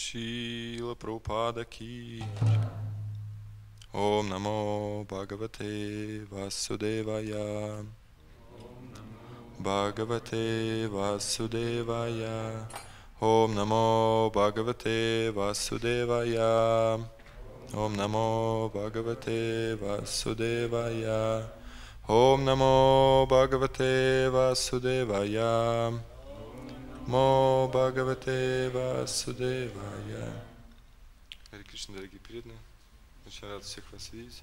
Шрила Прабхупада ки. Ом намо Бхагавате Васудевая. Бхагавате Васудевая. Ом намо Бхагавате Васудевая. Ом намо Бхагавате Васудевая. Ом намо Бхагавате Васудевая. Мо Бхагавате Васудевая. Харе Кришна, дорогие преданные. Очень рад всех вас видеть.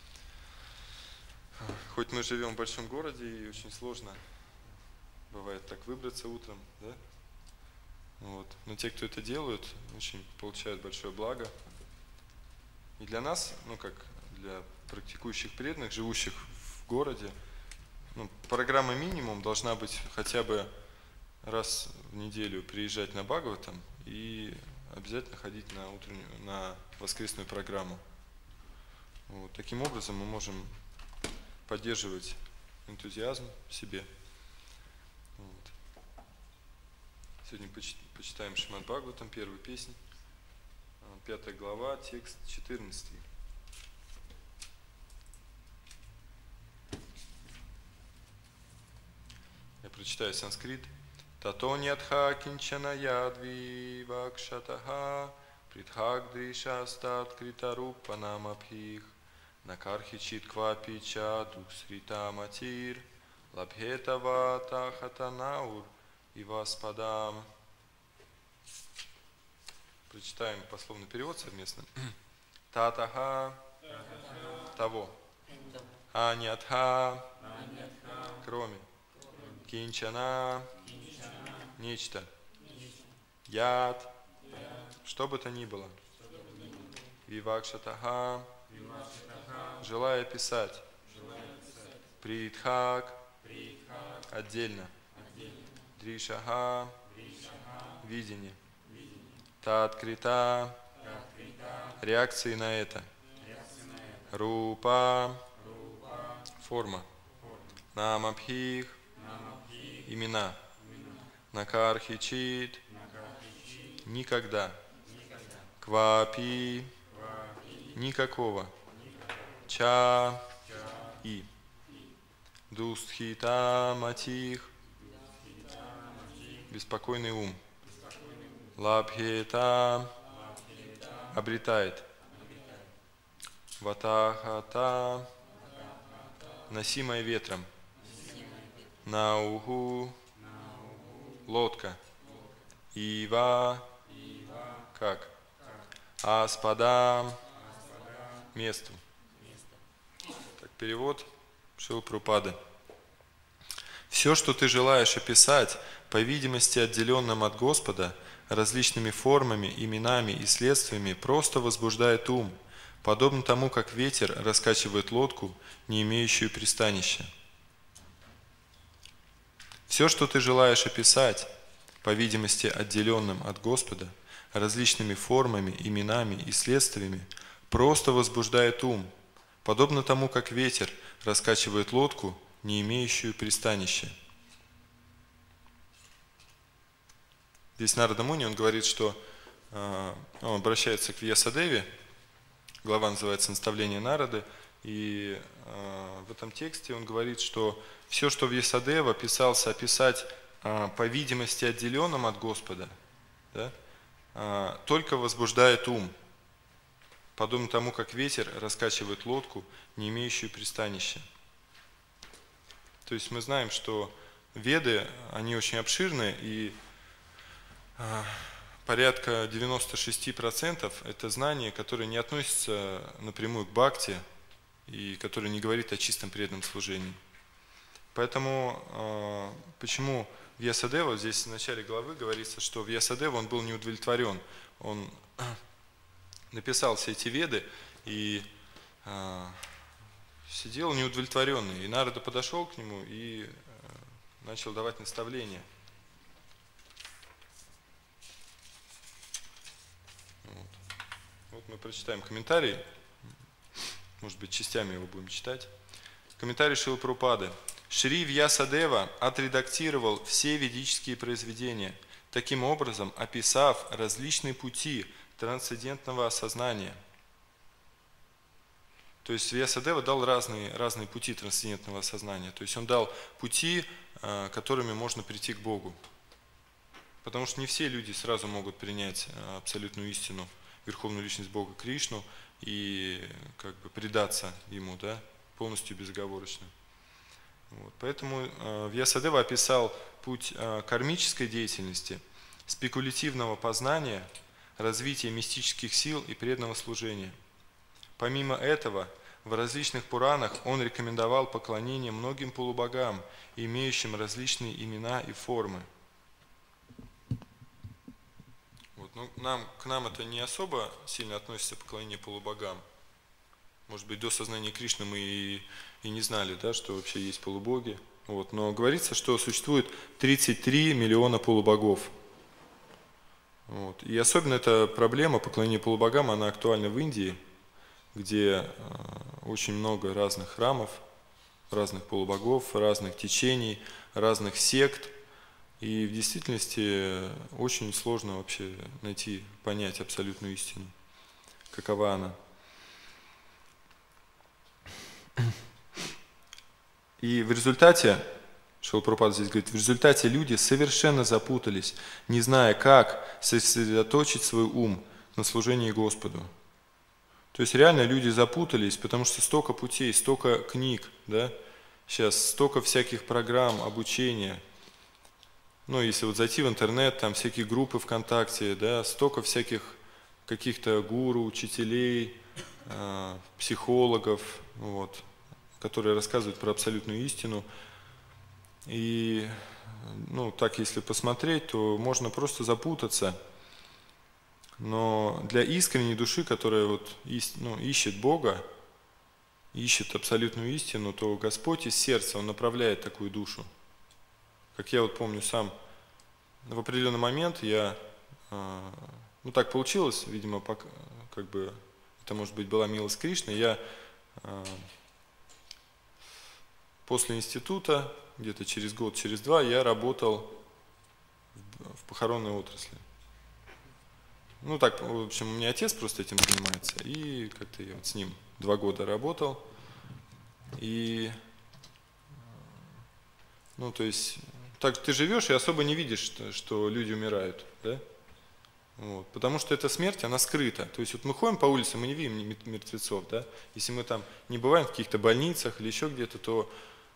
Хоть мы живем в большом городе и очень сложно бывает так выбраться утром, да? Вот. Но те, кто это делают, очень получают большое благо. И для нас, ну как для практикующих преданных, живущих в городе, ну, программа минимум должна быть хотя бы раз в неделю приезжать на Бхагаватам и обязательно ходить на воскресную программу. Вот. Таким образом мы можем поддерживать энтузиазм в себе. Вот. Сегодня почитаем Шримад Бхагаватам, первую песнь, 5 глава, текст 14. Я прочитаю санскрит. Тато нятха кинчана ядви вакшатаха притхак дришастат критарупанам абхих накархичит квапича дуксрита матир лабхетава тахатанаур и васпадам. Прочитаем пословный перевод совместно. Татаха того. Анятха кроме. Кинчана нечто. Яд что бы то ни было. Вивакшатаха желая писать. Притхак отдельно. Дришаха видение. Таткрита реакции на это. Рупа форма. Намабхих имена. Накархичит никогда. Квапи никакого. Ча и. Дустхита матих беспокойный ум. Лабхета обретает. Ватахата носимая ветром. Науху лодка. Ива как. Аспадам месту. Так, перевод Шрилы Прабхупады. Все, что ты желаешь описать, по видимости отделенным от Господа, различными формами, именами и следствиями, просто возбуждает ум, подобно тому, как ветер раскачивает лодку, не имеющую пристанища. Все, что ты желаешь описать, по видимости отделенным от Господа, различными формами, именами и следствиями, просто возбуждает ум, подобно тому, как ветер раскачивает лодку, не имеющую пристанища. Здесь Нарада Муни, он говорит, что он обращается к Вьясадеве, глава называется «Наставление Нарады», и в этом тексте он говорит, что все, что Вьясадева писался описать по видимости отделенным от Господа, да, только возбуждает ум, подобно тому, как ветер раскачивает лодку, не имеющую пристанища. То есть мы знаем, что Веды, они очень обширны, и порядка 96% это знания, которые не относятся напрямую к бхакти и которые не говорят о чистом преданном служении. Поэтому почему Вьясадева, здесь в начале главы говорится, что Вьясадева, он был неудовлетворен. Он написал все эти Веды и сидел неудовлетворенный. И Нарада подошел к нему и начал давать наставления. Вот мы прочитаем комментарий, может быть, частями его будем читать. Комментарий Шрилы Прабхупады. Шри Вьясадева отредактировал все ведические произведения, таким образом описав различные пути трансцендентного осознания. То есть Вьясадева дал разные пути трансцендентного осознания. То есть он дал пути, которыми можно прийти к Богу. Потому что не все люди сразу могут принять абсолютную истину, Верховную Личность Бога Кришну и как бы предаться Ему, да, полностью безоговорочно. Вот. Поэтому Вьясадева описал путь кармической деятельности, спекулятивного познания, развития мистических сил и преданного служения. Помимо этого, в различных Пуранах он рекомендовал поклонение многим полубогам, имеющим различные имена и формы. Вот. Ну, к нам это не особо сильно относится поклонение полубогам. Может быть, до сознания Кришны мы и не знали, да, что вообще есть полубоги. Вот. Но говорится, что существует 33 миллиона полубогов. Вот. И особенно эта проблема поклонения полубогам, она актуальна в Индии, где очень много разных храмов, разных полубогов, разных течений, разных сект. И в действительности очень сложно вообще найти, понять абсолютную истину, какова она. И в результате, Шрила Прабхупада здесь говорит, в результате люди совершенно запутались, не зная, как сосредоточить свой ум на служении Господу. То есть реально люди запутались, потому что столько путей, столько книг, да, сейчас столько всяких программ обучения. Ну, если вот зайти в интернет, там всякие группы ВКонтакте, да, столько всяких каких-то гуру, учителей, психологов, вот, которые рассказывают про абсолютную истину. И, ну, так если посмотреть, то можно просто запутаться. Но для искренней души, которая вот, ищет Бога, ищет абсолютную истину, то Господь из сердца, Он направляет такую душу. Как я вот помню сам, в определенный момент я, ну так получилось, видимо, как бы, это может быть была милость Кришны, я после института, где-то через год, через два, я работал в похоронной отрасли. Ну так, в общем, у меня отец просто этим занимается, и как-то я вот с ним 2 года работал, и, ну то есть, так ты живешь и особо не видишь, что люди умирают, да? Вот, потому что эта смерть, она скрыта. То есть вот мы ходим по улице, мы не видим мертвецов, да? Если мы там не бываем в каких-то больницах или еще где-то, то,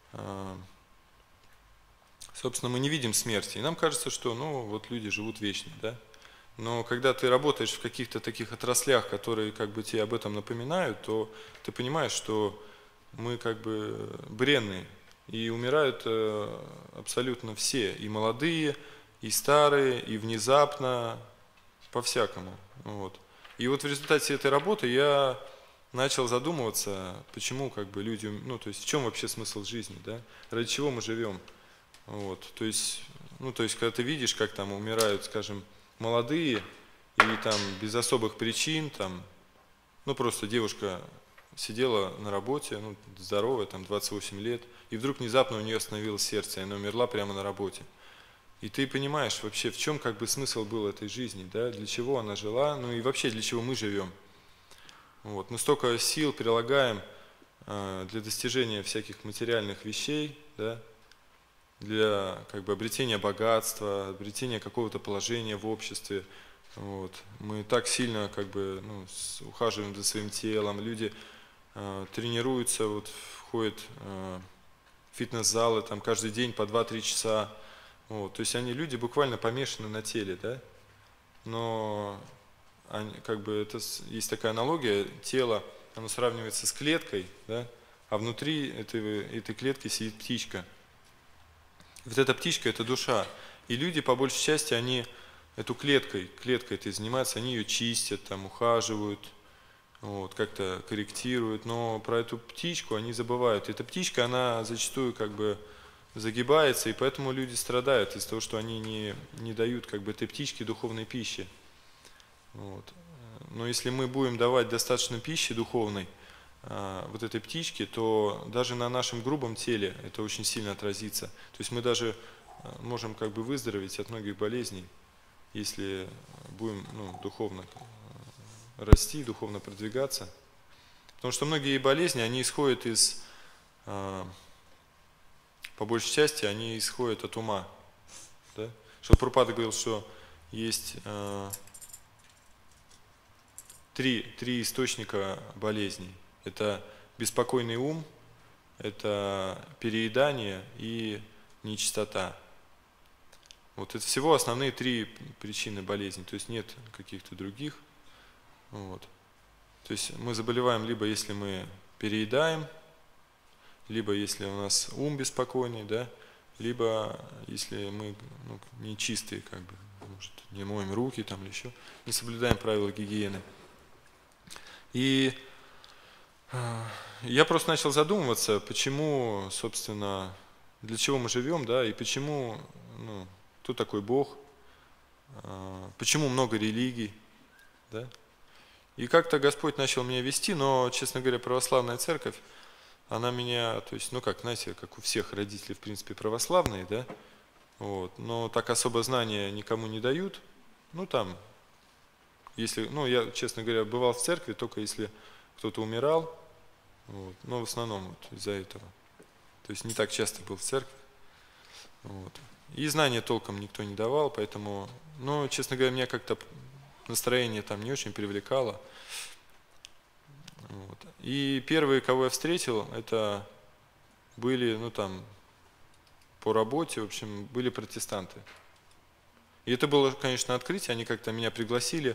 собственно, мы не видим смерти. И нам кажется, что, ну, вот люди живут вечно, да? Но когда ты работаешь в каких-то таких отраслях, которые как бы тебе об этом напоминают, то ты понимаешь, что мы как бы бренные. И умирают абсолютно все, и молодые, и старые, и внезапно, по-всякому. Вот. И вот в результате этой работы я начал задумываться, почему как бы люди, ну то есть в чем вообще смысл жизни, да? Ради чего мы живем. Вот. То есть, ну то есть когда ты видишь, как там умирают, скажем, молодые, и там без особых причин, там, ну просто девушка сидела на работе, ну, здоровая, там 28 лет, и вдруг внезапно у нее остановилось сердце, и она умерла прямо на работе. И ты понимаешь вообще, в чем как бы смысл был этой жизни, да, для чего она жила, ну и вообще для чего мы живем. Вот. Мы столько сил прилагаем для достижения всяких материальных вещей, да, для как бы обретения богатства, обретения какого-то положения в обществе. Вот. Мы так сильно как бы, ну, ухаживаем за своим телом, люди тренируются, вот, ходят в фитнес-залы там, каждый день по 2-3 часа. Вот. То есть люди буквально помешаны на теле, да? Но они, как бы, это, есть такая аналогия, тело, оно сравнивается с клеткой, да? А внутри этой клетки сидит птичка. Вот эта птичка – это душа. И люди, по большей части, они эту клеткой этой занимаются, они ее чистят, там, ухаживают, вот, как-то корректируют, но про эту птичку они забывают. Эта птичка, она зачастую как бы загибается, и поэтому люди страдают из-за того, что они не дают как бы этой птичке духовной пищи. Вот. Но если мы будем давать достаточно пищи духовной вот этой птичке, то даже на нашем грубом теле это очень сильно отразится. То есть мы даже можем как бы выздороветь от многих болезней. если будем духовно расти, духовно продвигаться. Потому что многие болезни, они исходят из, по большей части, они исходят от ума. Да? Что Прабхупада говорил, что есть три источника болезней. Это беспокойный ум, это переедание и нечистота. Вот это всего основные три причины болезни, то есть нет каких-то других. Вот. То есть мы заболеваем либо если мы переедаем, либо если у нас ум беспокойный, да, либо если мы нечистые, как бы, может, не моем руки там или еще, не соблюдаем правила гигиены. И я просто начал задумываться, почему, собственно, для чего мы живем, да, и почему, кто такой Бог, почему много религий, да. И как-то Господь начал меня вести, но, честно говоря, православная церковь, она меня, то есть, знаете, как у всех родителей, в принципе, православные, да, вот, но так особо знания никому не дают, если, я, честно говоря, бывал в церкви, только если кто-то умирал, вот, но в основном вот из-за этого. То есть не так часто был в церкви. Вот. И знания толком никто не давал, поэтому, честно говоря, меня как-то настроение там не очень привлекало. Вот. И первые, кого я встретил, это были, по работе, в общем, были протестанты. И это было, конечно, открытие, они как-то меня пригласили,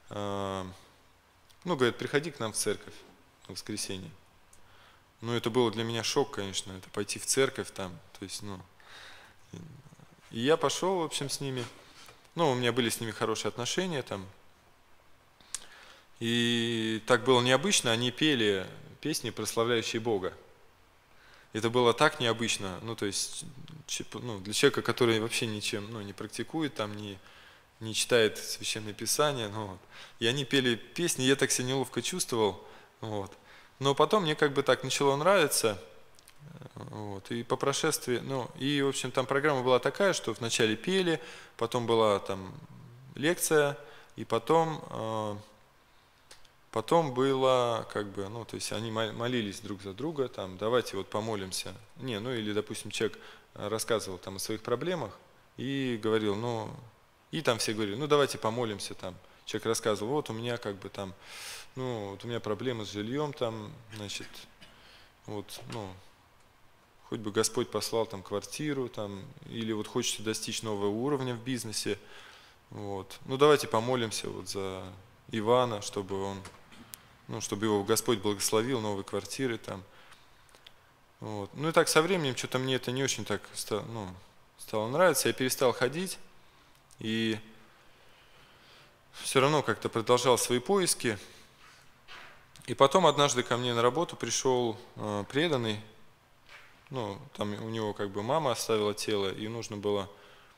говорят, приходи к нам в церковь в воскресенье. Это было для меня шок, конечно, это пойти в церковь там, то есть, И я пошел, в общем, с ними, у меня были с ними хорошие отношения там. И так было необычно, они пели песни, прославляющие Бога. Это было так необычно, то есть, для человека, который вообще ничем, не практикует, там, не читает Священное Писание, и они пели песни, я так себя неловко чувствовал, вот. Но потом мне как бы так начало нравиться, вот, и по прошествии, и, в общем, там программа была такая, что вначале пели, потом была там лекция, и потом было, как бы, то есть они молились друг за друга, там, давайте вот помолимся, или, допустим, человек рассказывал там о своих проблемах и говорил, и там все говорили, давайте помолимся, там, человек рассказывал, вот у меня как бы там, вот у меня проблемы с жильем, там, значит, вот, хоть бы Господь послал там квартиру, там, или вот хочется достичь нового уровня в бизнесе, вот, давайте помолимся вот за Ивана, чтобы он, чтобы его Господь благословил, новые квартиры там, вот. И так со временем что-то мне это не очень так стало нравиться, я перестал ходить, и все равно как-то продолжал свои поиски. И потом однажды ко мне на работу пришел преданный, там у него как бы мама оставила тело, и нужно было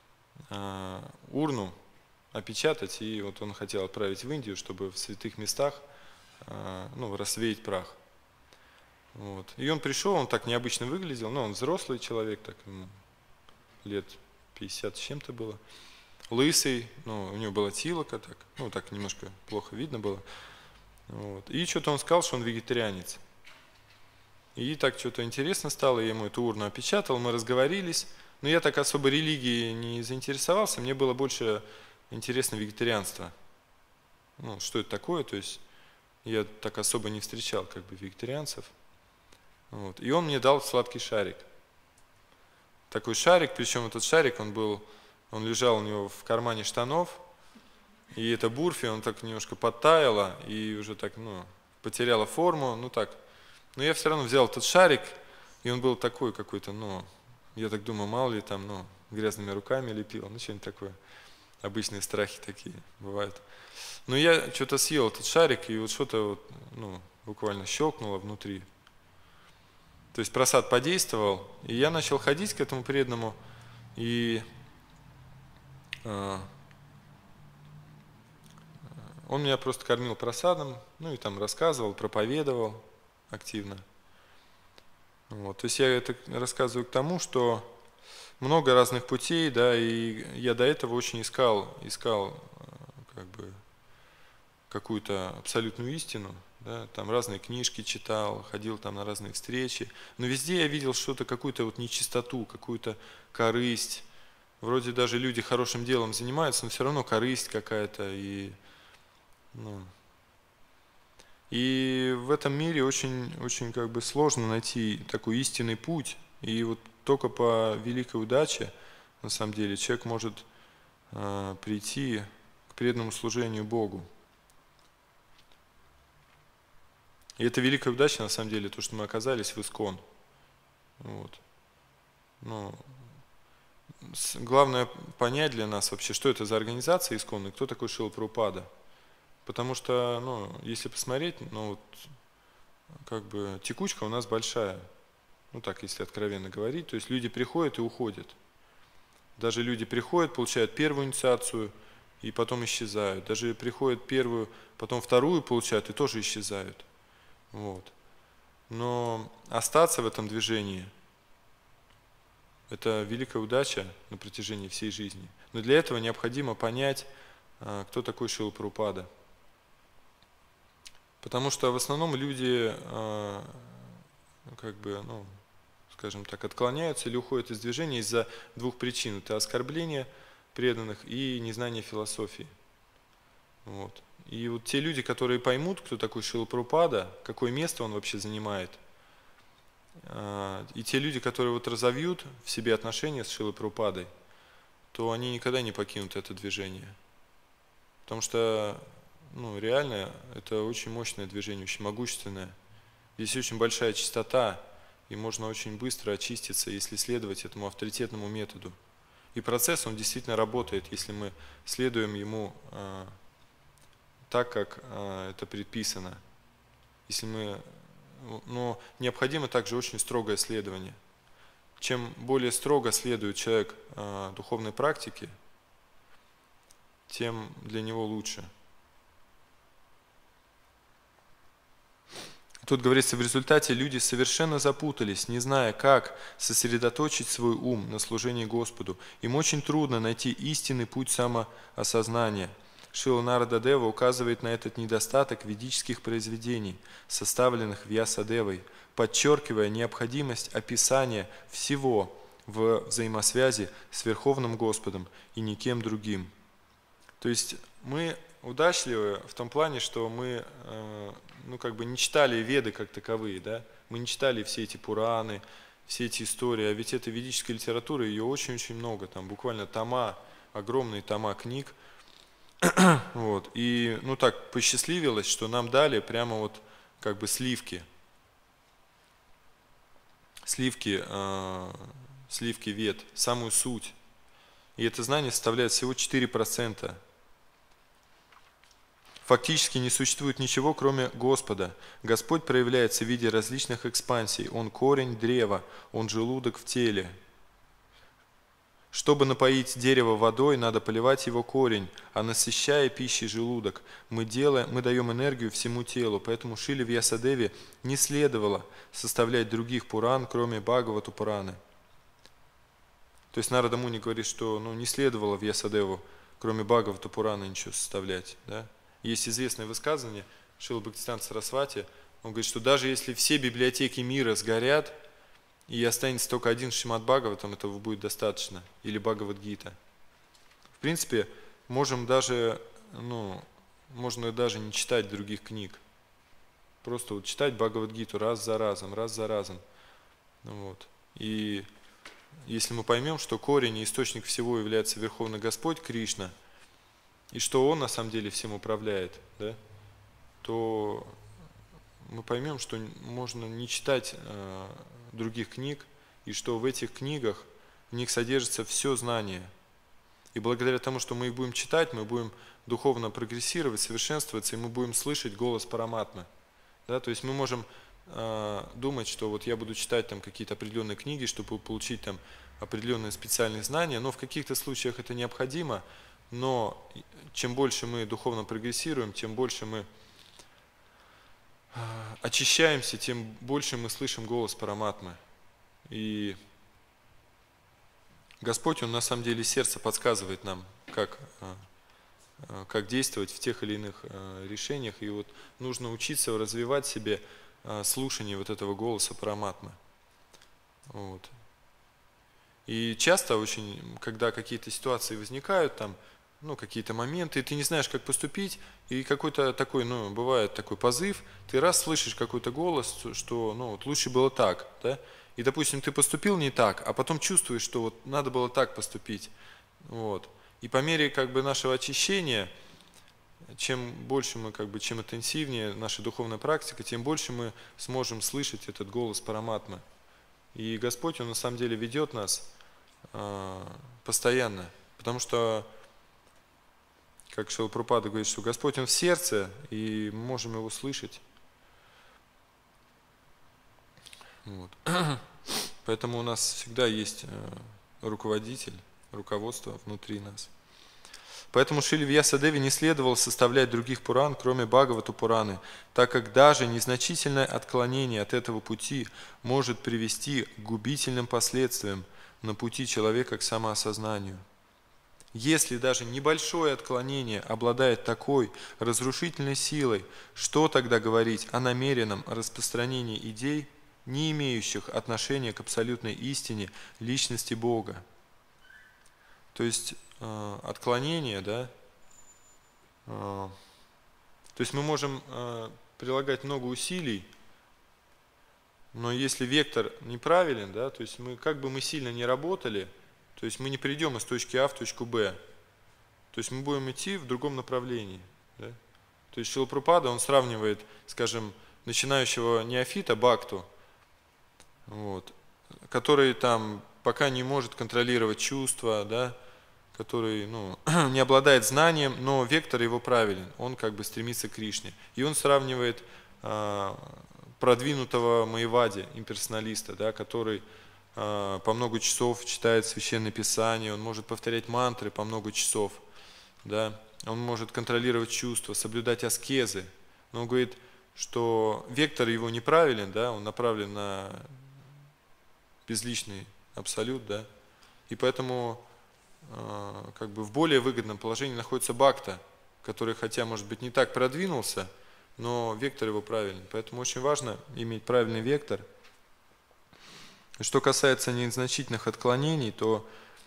урну опечатать, и вот он хотел отправить в Индию, чтобы в святых местах рассеять прах. Вот. И он пришел, он так необычно выглядел, он взрослый человек, так ему лет 50 с чем-то было, лысый, у него была тилока, так, так немножко плохо видно было. Вот. И что-то он сказал, что он вегетарианец. И так что-то интересно стало, я ему эту урну опечатал, мы разговорились, но я так особо религией не заинтересовался, мне было больше интересно вегетарианство. Что это такое, то есть я так особо не встречал как бы вегетарианцев. Вот. И он мне дал сладкий шарик. Такой шарик, причем этот шарик, он лежал у него в кармане штанов, и эта бурфи, он так немножко подтаяла и уже так, потеряла форму, Но я все равно взял этот шарик, и он был такой какой-то, я так думаю, мало ли там, грязными руками лепил, что-нибудь такое. Обычные страхи такие бывают. Но я что-то съел этот шарик, и вот что-то буквально щелкнуло внутри. То есть просад подействовал, и я начал ходить к этому преданному, и он меня просто кормил просадом, и там рассказывал, проповедовал активно. Вот. То есть я это рассказываю к тому, что много разных путей, да, и я до этого очень искал как бы какую-то абсолютную истину, да, там разные книжки читал, ходил там на разные встречи, но везде я видел что-то, какую-то вот нечистоту, какую-то корысть. Вроде даже люди хорошим делом занимаются, но все равно корысть какая-то. Ну, и в этом мире очень, очень как бы сложно найти такой истинный путь. И вот только по великой удаче, на самом деле, человек может прийти к преданному служению Богу. И это великая удача, на самом деле, то, что мы оказались в ИСККОН. Вот. Ну, главное понять для нас вообще, что это за организация ИСККОН и кто такой Шрила Прабхупада. Потому что, ну, если посмотреть, ну, вот, как бы текучка у нас большая. Ну, так, если откровенно говорить. То есть люди приходят и уходят. Даже люди приходят, получают первую инициацию и потом исчезают. Даже приходят первую, потом вторую получают и тоже исчезают. Вот. Но остаться в этом движении – это великая удача на протяжении всей жизни. Но для этого необходимо понять, кто такой Шрила Прабхупада. Потому что в основном люди, как бы, ну, скажем так, отклоняются или уходят из движения из-за двух причин. Это оскорбление преданных и незнание философии. Вот. И вот те люди, которые поймут, кто такой Шрила Прабхупада, какое место он вообще занимает, и те люди, которые вот разовьют в себе отношения с Шрилой Прабхупадой, то они никогда не покинут это движение. Потому что, ну, реально, это очень мощное движение, очень могущественное. Здесь очень большая чистота, и можно очень быстро очиститься, если следовать этому авторитетному методу. И процесс, он действительно работает, если мы следуем ему так, как это предписано. Если мы, но необходимо также очень строгое следование. Чем более строго следует человек духовной практике, тем для него лучше. Тут говорится, в результате люди совершенно запутались, не зная, как сосредоточить свой ум на служении Господу. Им очень трудно найти истинный путь самоосознания. Шрила Нарада Дева указывает на этот недостаток ведических произведений, составленных Вьясадевой, подчеркивая необходимость описания всего в взаимосвязи с Верховным Господом и никем другим. То есть мы удачливы в том плане, что мы ну, как бы не читали Веды как таковые, да? Мы не читали все эти Пураны, все эти истории, а ведь это ведическая литература, ее очень-очень много, там буквально тома, огромные тома книг. Вот. И ну так посчастливилось, что нам дали прямо вот как бы сливки Вед, самую суть. И это знание составляет всего 4%. Фактически не существует ничего, кроме Господа. Господь проявляется в виде различных экспансий. Он корень древа, он желудок в теле. Чтобы напоить дерево водой, надо поливать его корень, а насыщая пищей желудок, мы даем энергию всему телу. Поэтому Шриле Вьясадеве не следовало составлять других Пуран, кроме Бхагавату Пураны. То есть Нарада Муни говорит, что ну, не следовало Вьясадеву, кроме Бхагавату Пураны, ничего составлять. Да? Есть известное высказывание Шрилы Бхактисиданта Сарасвати, он говорит, что даже если все библиотеки мира сгорят, и останется только один Шримад Бхагаватам, этого будет достаточно, или Бхагавад-гита. В принципе, можно даже не читать других книг. Просто вот читать Бхагавад-гиту раз за разом. Вот. И если мы поймем, что корень и источник всего является Верховный Господь Кришна, и что Он на самом деле всем управляет, да, то мы поймем, что можно не читать других книг, и что в этих книгах, в них содержится все знание. И благодаря тому, что мы их будем читать, мы будем духовно прогрессировать, совершенствоваться, и мы будем слышать голос Параматмы. Да? То есть мы можем думать, что вот я буду читать там какие-то определенные книги, чтобы получить там определенные специальные знания, но в каких-то случаях это необходимо, но чем больше мы духовно прогрессируем, тем больше мы очищаемся, тем больше мы слышим голос Параматмы. И Господь, Он на самом деле сердце подсказывает нам, как действовать в тех или иных решениях. И вот нужно учиться развивать в себе слушание вот этого голоса Параматмы. Вот. И часто очень, когда какие-то ситуации возникают, там, ну, какие-то моменты, и ты не знаешь, как поступить, и какой-то такой, ну, бывает такой позыв, ты раз слышишь какой-то голос, что, ну, вот лучше было так, да, и, допустим, ты поступил не так, а потом чувствуешь, что вот надо было так поступить, вот. И по мере, как бы, нашего очищения, чем больше мы, как бы, чем интенсивнее наша духовная практика, тем больше мы сможем слышать этот голос Параматмы. И Господь, Он на самом деле ведет нас постоянно, потому что, как Шрила Прабхупада говорит, что Господь, Он в сердце, и мы можем Его слышать. Вот. Поэтому у нас всегда есть руководитель, руководство внутри нас. Поэтому Шриле Вьясадеве не следовало составлять других Пуран, кроме Бхагавата Пураны, так как даже незначительное отклонение от этого пути может привести к губительным последствиям на пути человека к самоосознанию. Если даже небольшое отклонение обладает такой разрушительной силой, что тогда говорить о намеренном распространении идей, не имеющих отношения к абсолютной истине личности Бога? То есть отклонение, да, то есть мы можем прилагать много усилий, но если вектор неправилен, да, то есть мы, как бы мы сильно не работали, то есть мы не придем из точки А в точку Б. То есть мы будем идти в другом направлении. Да? То есть Шрила Прабхупада, он сравнивает, скажем, начинающего неофита Бхакту, вот, который там пока не может контролировать чувства, да, который, ну, не обладает знанием, но вектор его правилен, он как бы стремится к Кришне. И он сравнивает продвинутого Майявади, имперсоналиста, да, который по много часов читает Священное Писание, он может повторять мантры по много часов, да, он может контролировать чувства, соблюдать аскезы, но он говорит, что вектор его неправилен, да, он направлен на безличный абсолют, да, и поэтому как бы в более выгодном положении находится Бхакта, который, хотя, может быть, не так продвинулся, но вектор его правильный. Поэтому очень важно иметь правильный вектор. Что касается незначительных отклонений, то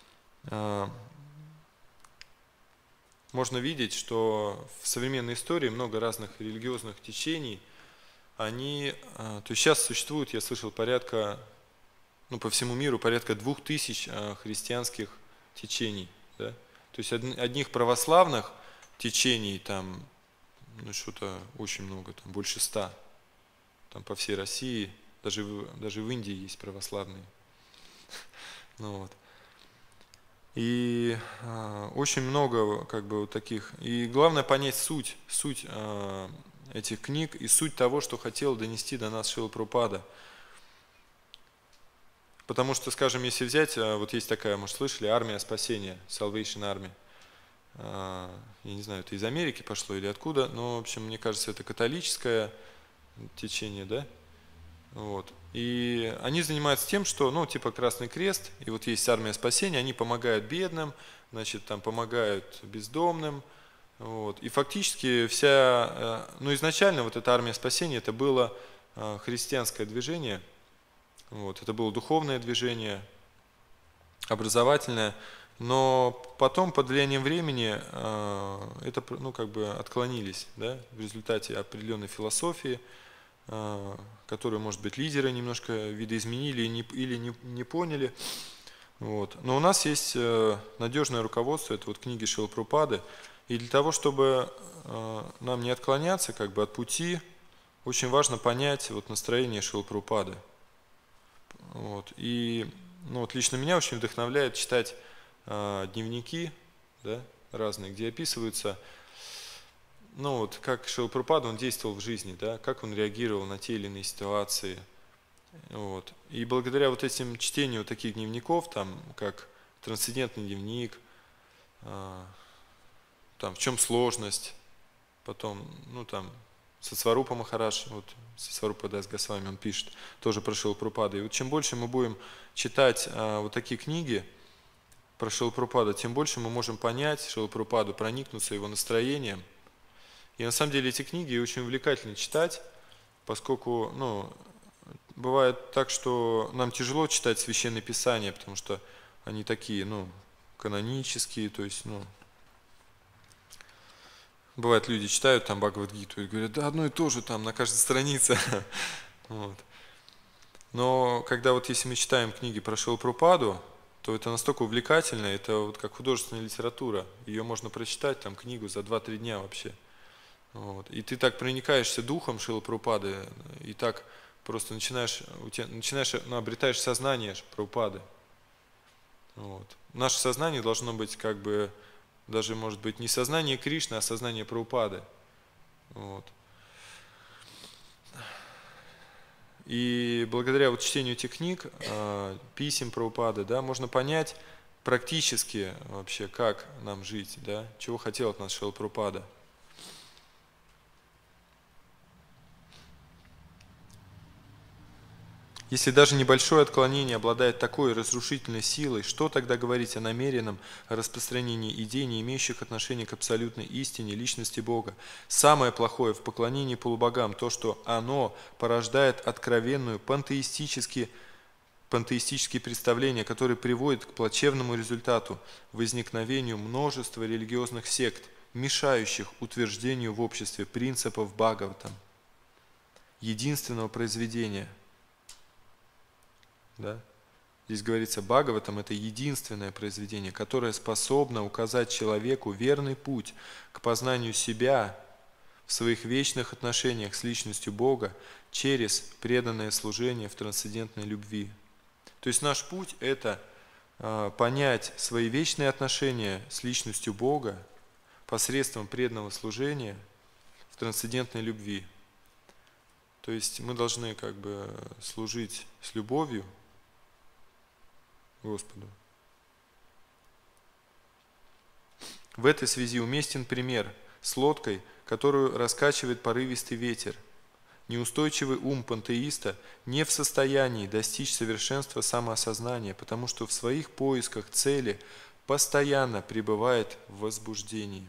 можно видеть, что в современной истории много разных религиозных течений, они, то есть сейчас существует, я слышал, порядка, ну, по всему миру порядка 2000 христианских течений, да? То есть одних православных течений там, ну, что-то очень много, там больше 100, там по всей России, даже в Индии есть православные. Ну, вот. И очень много как бы вот таких. И главное понять суть этих книг и суть того, что хотел донести до нас Шрила Прабхупада. Потому что, скажем, если взять, вот есть такая, может, слышали, армия спасения, Salvation Army. Я не знаю, это из Америки пошло или откуда, но, в общем, мне кажется, это католическое течение, да? Вот. И они занимаются тем, что, ну, типа Красный Крест, и вот есть армия спасения, они помогают бедным, значит, там помогают бездомным. Вот. И фактически вся, ну, изначально вот эта армия спасения, это было христианское движение, вот, это было духовное движение, образовательное, но потом под влиянием времени это, ну, как бы отклонились, да, в результате определенной философии, которую, может быть, лидеры немножко видоизменили или не поняли. Вот. Но у нас есть надежное руководство, это вот книги Шрилы Прабхупады, и для того, чтобы нам не отклоняться как бы от пути, очень важно понять вот настроение Шрилы Прабхупады. Вот. И ну, вот лично меня очень вдохновляет читать дневники, да, разные, где описываются, ну вот как Шрила Прабхупада, он действовал в жизни, да, как он реагировал на те или иные ситуации. Вот. И благодаря вот этим чтению таких дневников, там, как «Трансцендентный дневник», там, «В чем сложность», потом, ну там, Сатсварупа Махарадж, вот Сатсварупа Дас Госвами, он пишет, тоже про Шрилу Прабхупаду. И вот чем больше мы будем читать вот такие книги, про Шрилу Прабхупаду, тем больше мы можем понять Шрилу Прабхупаду, проникнуться его настроением. И на самом деле эти книги очень увлекательно читать, поскольку, бывает так, что нам тяжело читать Священное Писание, потому что они такие, канонические, то есть, бывает, люди читают там Бхагавад-гиту и говорят, да одно и то же там на каждой странице. Вот. Но когда вот если мы читаем книги про Шрилу Прабхупаду, то это настолько увлекательно, это вот как художественная литература. Ее можно прочитать, там, книгу за 2-3 дня вообще. Вот. И ты так проникаешься духом Шрилы Прабхупады, и так просто начинаешь обретаешь сознание Прабхупады. Вот. Наше сознание должно быть как бы, даже может быть не сознание Кришны, а сознание Прабхупады. Вот. И благодаря вот чтению этих книг, писем Прабхупады, да, можно понять практически вообще, как нам жить, да, чего хотел от нас Шрила Прабхупада. Если даже небольшое отклонение обладает такой разрушительной силой, что тогда говорить о намеренном распространении идей, не имеющих отношения к абсолютной истине, личности Бога? Самое плохое в поклонении полубогам то, что оно порождает откровенную пантеистические представления, которые приводят к плачевному результату, возникновению множества религиозных сект, мешающих утверждению в обществе принципов Бхагаватам, единственного произведения. Да? Здесь говорится, Бхагаватам – это единственное произведение, которое способно указать человеку верный путь к познанию себя в своих вечных отношениях с личностью Бога через преданное служение в трансцендентной любви. То есть наш путь – это понять свои вечные отношения с личностью Бога посредством преданного служения в трансцендентной любви. То есть мы должны как бы служить с любовью Господу. В этой связи уместен пример с лодкой, которую раскачивает порывистый ветер. Неустойчивый ум пантеиста не в состоянии достичь совершенства самоосознания, потому что в своих поисках цели постоянно пребывает в возбуждении.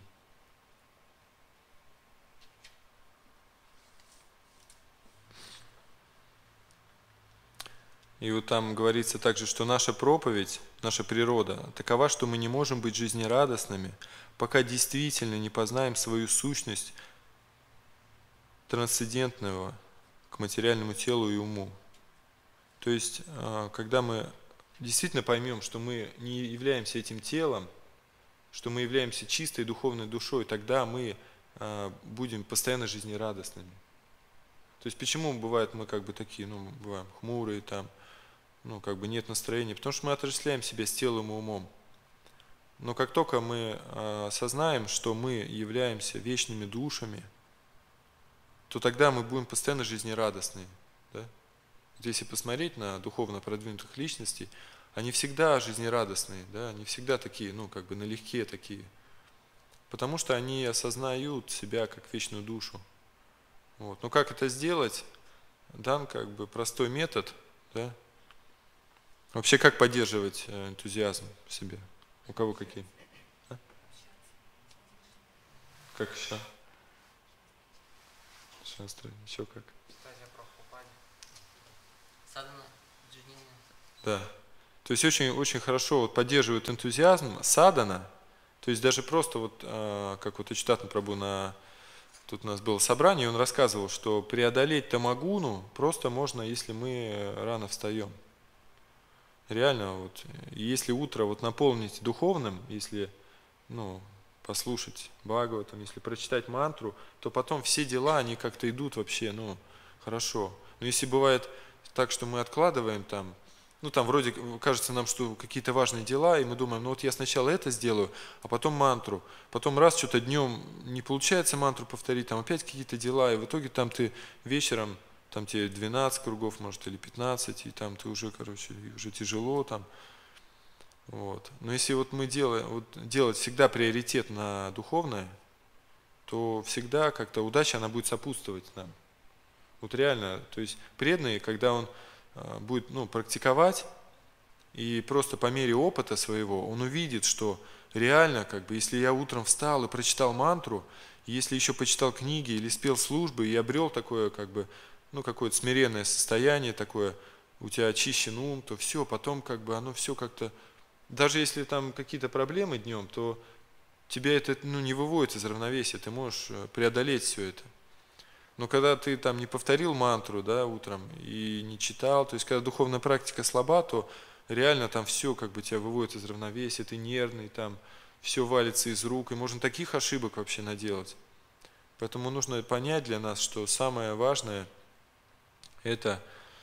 И вот там говорится также, что наша проповедь, наша природа такова, что мы не можем быть жизнерадостными, пока действительно не познаем свою сущность трансцендентного к материальному телу и уму. То есть, когда мы действительно поймем, что мы не являемся этим телом, что мы являемся чистой духовной душой, тогда мы будем постоянно жизнерадостными. То есть, почему бывает мы как бы такие, бываем хмурые там, как бы нет настроения, потому что мы отождествляем себя с телом и умом. Но как только мы осознаем, что мы являемся вечными душами, то тогда мы будем постоянно жизнерадостны. Да? Вот если посмотреть на духовно продвинутых личностей, они всегда жизнерадостные, да? Они всегда такие, как бы налегке такие. Потому что они осознают себя как вечную душу. Вот. Но как это сделать? Дан как бы простой метод, да? Вообще, как поддерживать энтузиазм в себе? У кого какие? А? Как еще? Еще как? Читать о Прабхупаде. Садана, джнина. Да. То есть очень, очень хорошо поддерживает энтузиазм садана. То есть даже просто как вот Ачутатана Прабху тут у нас было собрание, и он рассказывал, что преодолеть тамагуну просто можно, если мы рано встаем. Реально, если утро наполнить духовным, если, послушать Бхагаватам, если прочитать мантру, то потом все дела, они как-то идут вообще, хорошо. Но если бывает так, что мы откладываем там вроде кажется нам, что какие-то важные дела, и мы думаем, я сначала это сделаю, а потом мантру. Потом раз что-то днем не получается мантру повторить, там опять какие-то дела, и в итоге там ты вечером, там тебе 12 кругов, может, или 15, и там ты уже, уже тяжело там. Вот. Но если мы делать всегда приоритет на духовное, то всегда как-то удача, она будет сопутствовать нам. Вот реально, то есть преданный, когда он будет практиковать, И просто по мере опыта своего он увидит, что реально, как бы, если я утром встал и прочитал мантру, если еще почитал книги или спел службы и обрел такое, как бы, ну, какое-то смиренное состояние такое, у тебя очищен ум, то все, потом как бы оно все как-то, даже если там какие-то проблемы днем, то тебя это, ну, не выводит из равновесия, ты можешь преодолеть все это. Но когда ты там не повторил мантру, да, утром и не читал, то есть когда духовная практика слаба, то реально там все как бы тебя выводит из равновесия, ты нервный, там все валится из рук, и можно таких ошибок вообще наделать. Поэтому нужно понять для нас, что самое важное – это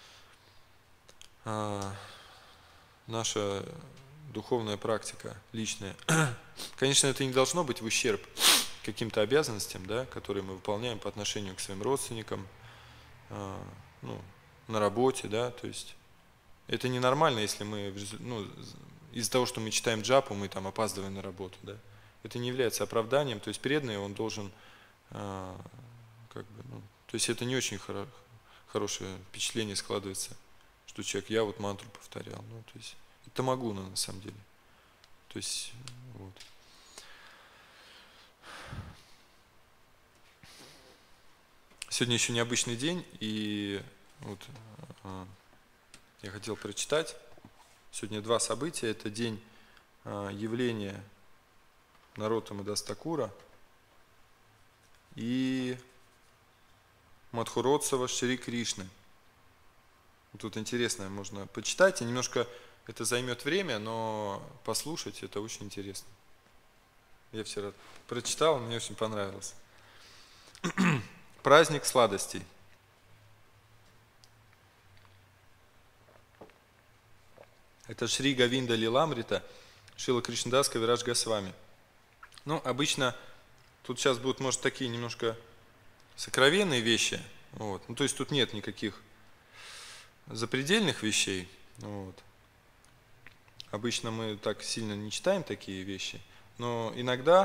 наша духовная практика личная. Конечно, это не должно быть в ущерб каким-то обязанностям, да, которые мы выполняем по отношению к своим родственникам, ну, на работе, да, то есть это ненормально, если мы, ну, из-за того, что мы читаем джапу, мы там опаздываем на работу, да. Это не является оправданием, то есть преданный, он должен, как бы, ну, то есть это не очень хорошее впечатление складывается, что человек, я вот мантру повторял, ну, то есть это магуна на самом деле, то есть, вот. Сегодня еще необычный день, и вот я хотел прочитать. Сегодня два события. Это день явления Нароттамы Даса Такура и Мадхуротсава Шри Кришны. Тут интересно, можно почитать, и немножко это займет время, но послушать это очень интересно. Я вчера прочитал, мне очень понравилось. Праздник сладостей. Это Шри Говинда Лиламрита, Шрила Кришнадас Кавирадж Госвами. Ну, обычно тут сейчас будут, может, такие немножко сокровенные вещи. Вот. Ну, то есть тут нет никаких запредельных вещей. Вот. Обычно мы так сильно не читаем такие вещи, но иногда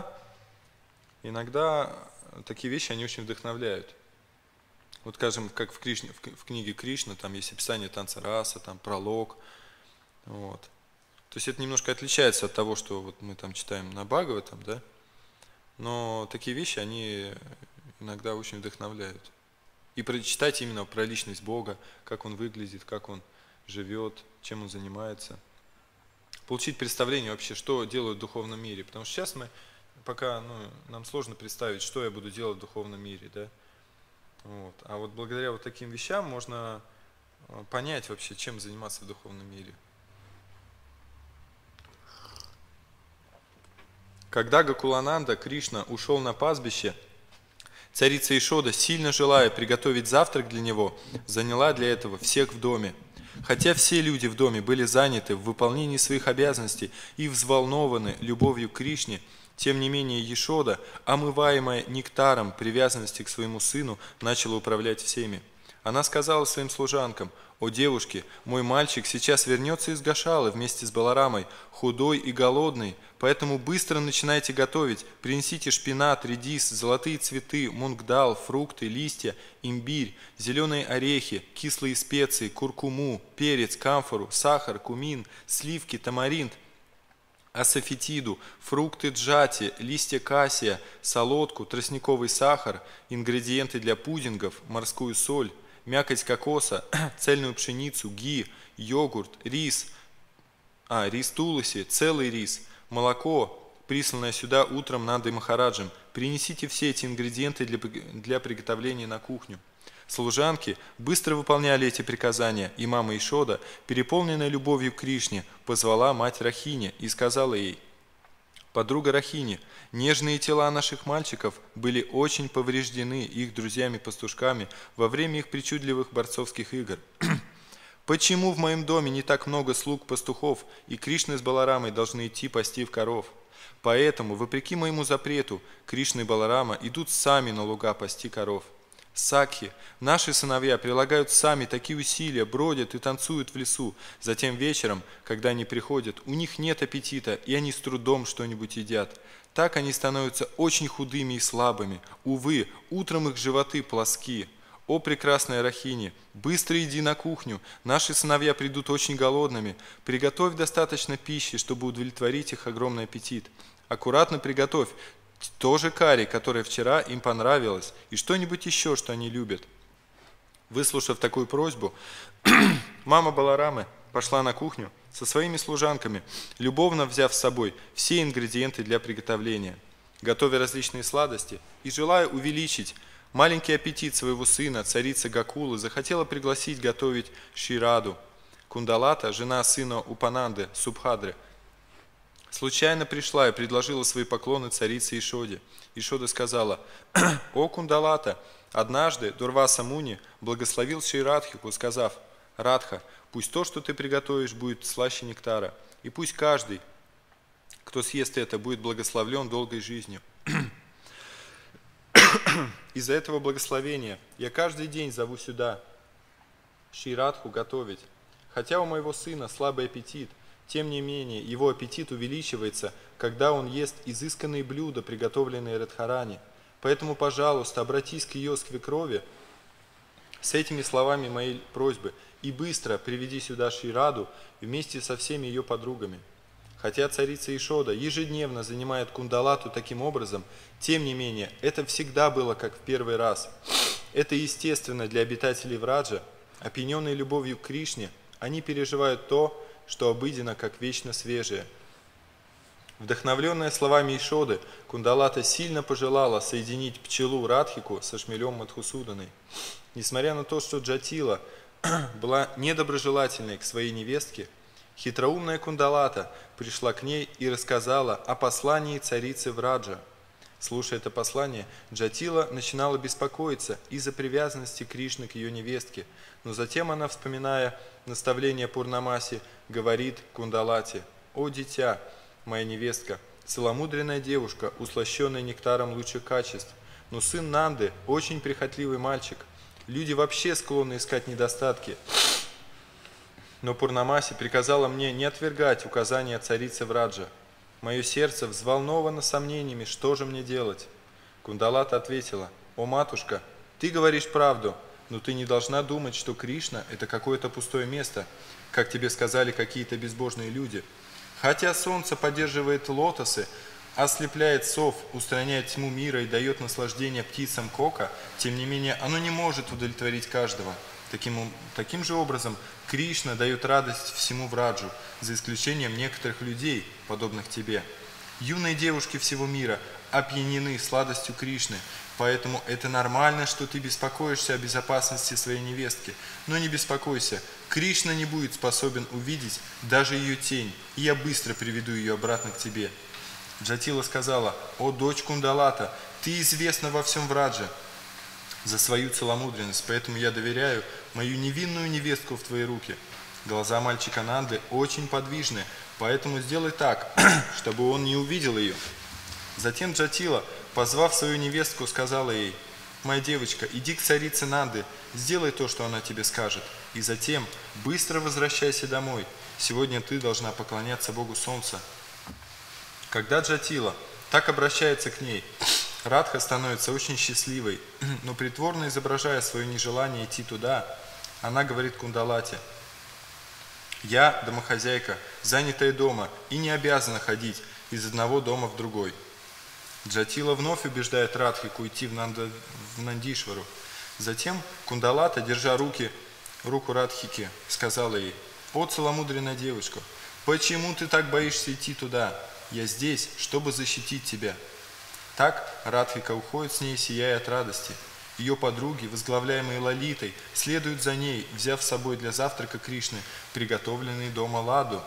такие вещи, они очень вдохновляют. Вот, скажем, как в книге Кришна, там есть описание танца раса, там пролог. Вот. То есть это немножко отличается от того, что вот мы там читаем на Бхагаватам, да? Но такие вещи, они иногда очень вдохновляют. И прочитать именно про личность Бога, как Он выглядит, как Он живет, чем Он занимается. Получить представление вообще, что делают в духовном мире. Потому что сейчас мы пока, ну, нам сложно представить, что я буду делать в духовном мире, да? Вот. А вот благодаря вот таким вещам можно понять вообще, чем заниматься в духовном мире. Когда Гокулананда Кришна ушел на пастбище, царица Ишода, сильно желая приготовить завтрак для него, заняла для этого всех в доме. Хотя все люди в доме были заняты в выполнении своих обязанностей и взволнованы любовью к Кришне, тем не менее Ешода, омываемая нектаром привязанности к своему сыну, начала управлять всеми. Она сказала своим служанкам: «О девушки, мой мальчик сейчас вернется из Гошалы вместе с Баларамой, худой и голодный, поэтому быстро начинайте готовить, принесите шпинат, редис, золотые цветы, мунгдал, фрукты, листья, имбирь, зеленые орехи, кислые специи, куркуму, перец, камфору, сахар, кумин, сливки, тамаринт, асафетиду, фрукты джати, листья кассия, солодку, тростниковый сахар, ингредиенты для пудингов, морскую соль, мякоть кокоса, цельную пшеницу, ги, йогурт, рис туласи, целый рис, молоко, присланное сюда утром Нандой Махараджем. Принесите все эти ингредиенты для приготовления на кухню». Служанки быстро выполняли эти приказания, и мама Ишода, переполненная любовью к Кришне, позвала мать Рахини и сказала ей: «Подруга Рахини, нежные тела наших мальчиков были очень повреждены их друзьями-пастушками во время их причудливых борцовских игр. Почему в моем доме не так много слуг-пастухов, и Кришна с Баларамой должны идти пасти в коров? Поэтому, вопреки моему запрету, Кришна и Баларама идут сами на луга пасти коров. Сакхи, наши сыновья прилагают сами такие усилия, бродят и танцуют в лесу. Затем вечером, когда они приходят, у них нет аппетита, и они с трудом что-нибудь едят. Так они становятся очень худыми и слабыми. Увы, утром их животы плоски. «О, прекрасная Рахини, быстро иди на кухню, наши сыновья придут очень голодными. Приготовь достаточно пищи, чтобы удовлетворить их огромный аппетит. Аккуратно приготовь то же карри, которое вчера им понравилось, и что-нибудь еще, что они любят». Выслушав такую просьбу, мама Баларамы пошла на кухню со своими служанками, любовно взяв с собой все ингредиенты для приготовления. Готовя различные сладости и желая увеличить маленький аппетит своего сына, царица Гакулы захотела пригласить готовить Шираду. Кундалата, жена сына Упананды, Субхадры, случайно пришла и предложила свои поклоны царице Ишоде. Ишода сказала: «О, Кундалата, однажды Дурваса Муни благословил Ширадхику, сказав: Радха, пусть то, что ты приготовишь, будет слаще нектара, и пусть каждый, кто съест это, будет благословлен долгой жизнью. Из-за этого благословения я каждый день зову сюда Ширадху готовить. Хотя у моего сына слабый аппетит, тем не менее его аппетит увеличивается, когда он ест изысканные блюда, приготовленные Радхарани. Поэтому, пожалуйста, обратись к ее свекрови с этими словами моей просьбы и быстро приведи сюда Шираду вместе со всеми ее подругами». Хотя царица Ишода ежедневно занимает Кундалату таким образом, тем не менее, это всегда было как в первый раз. Это естественно для обитателей Враджа. Опьяненные любовью к Кришне, они переживают то, что обыденно, как вечно свежее. Вдохновленная словами Ишоды, Кундалата сильно пожелала соединить пчелу Радхику со шмелем Мадхусуданой. Несмотря на то, что Джатила была недоброжелательной к своей невестке, хитроумная Кундалата пришла к ней и рассказала о послании царицы Враджа. Слушая это послание, Джатила начинала беспокоиться из-за привязанности Кришны к ее невестке, но затем она, вспоминая наставление Пурнамаси, говорит Кундалате: «О, дитя, моя невестка, целомудренная девушка, услощенная нектаром лучших качеств, но сын Нанды очень прихотливый мальчик. Люди вообще склонны искать недостатки. Но Пурнамаси приказала мне не отвергать указания царицы Враджа. Мое сердце взволновано сомнениями, что же мне делать?» Кундалата ответила: «О, матушка, ты говоришь правду, но ты не должна думать, что Кришна – это какое-то пустое место, как тебе сказали какие-то безбожные люди. Хотя солнце поддерживает лотосы, ослепляет сов, устраняет тьму мира и дает наслаждение птицам кока, тем не менее оно не может удовлетворить каждого. Таким же образом Кришна дает радость всему Враджу, за исключением некоторых людей, подобных тебе. Юные девушки всего мира опьянены сладостью Кришны, поэтому это нормально, что ты беспокоишься о безопасности своей невестки. Но не беспокойся, Кришна не будет способен увидеть даже ее тень, и я быстро приведу ее обратно к тебе». Джатила сказала: «О, дочь Кундалата, ты известна во всем Врадже за свою целомудренность, поэтому я доверяю мою невинную невестку в твои руки. Глаза мальчика Нанды очень подвижны, поэтому сделай так, чтобы он не увидел ее». Затем Джатила, позвав свою невестку, сказала ей: «Моя девочка, иди к царице Нанды, сделай то, что она тебе скажет, и затем быстро возвращайся домой. Сегодня ты должна поклоняться Богу Солнца». Когда Джатила так обращается к ней, Радха становится очень счастливой, но притворно изображая свое нежелание идти туда, она говорит Кундалате: «Я домохозяйка, занятая дома, и не обязана ходить из одного дома в другой». Джатила вновь убеждает Радхику идти в Нандишвару. Затем Кундалата, держа руку Радхики, сказала ей: «О, целомудренная девушка, почему ты так боишься идти туда? Я здесь, чтобы защитить тебя». Так Радхика уходит с ней, сияя от радости. Ее подруги, возглавляемые Лалитой, следуют за ней, взяв с собой для завтрака Кришны приготовленный дома ладу.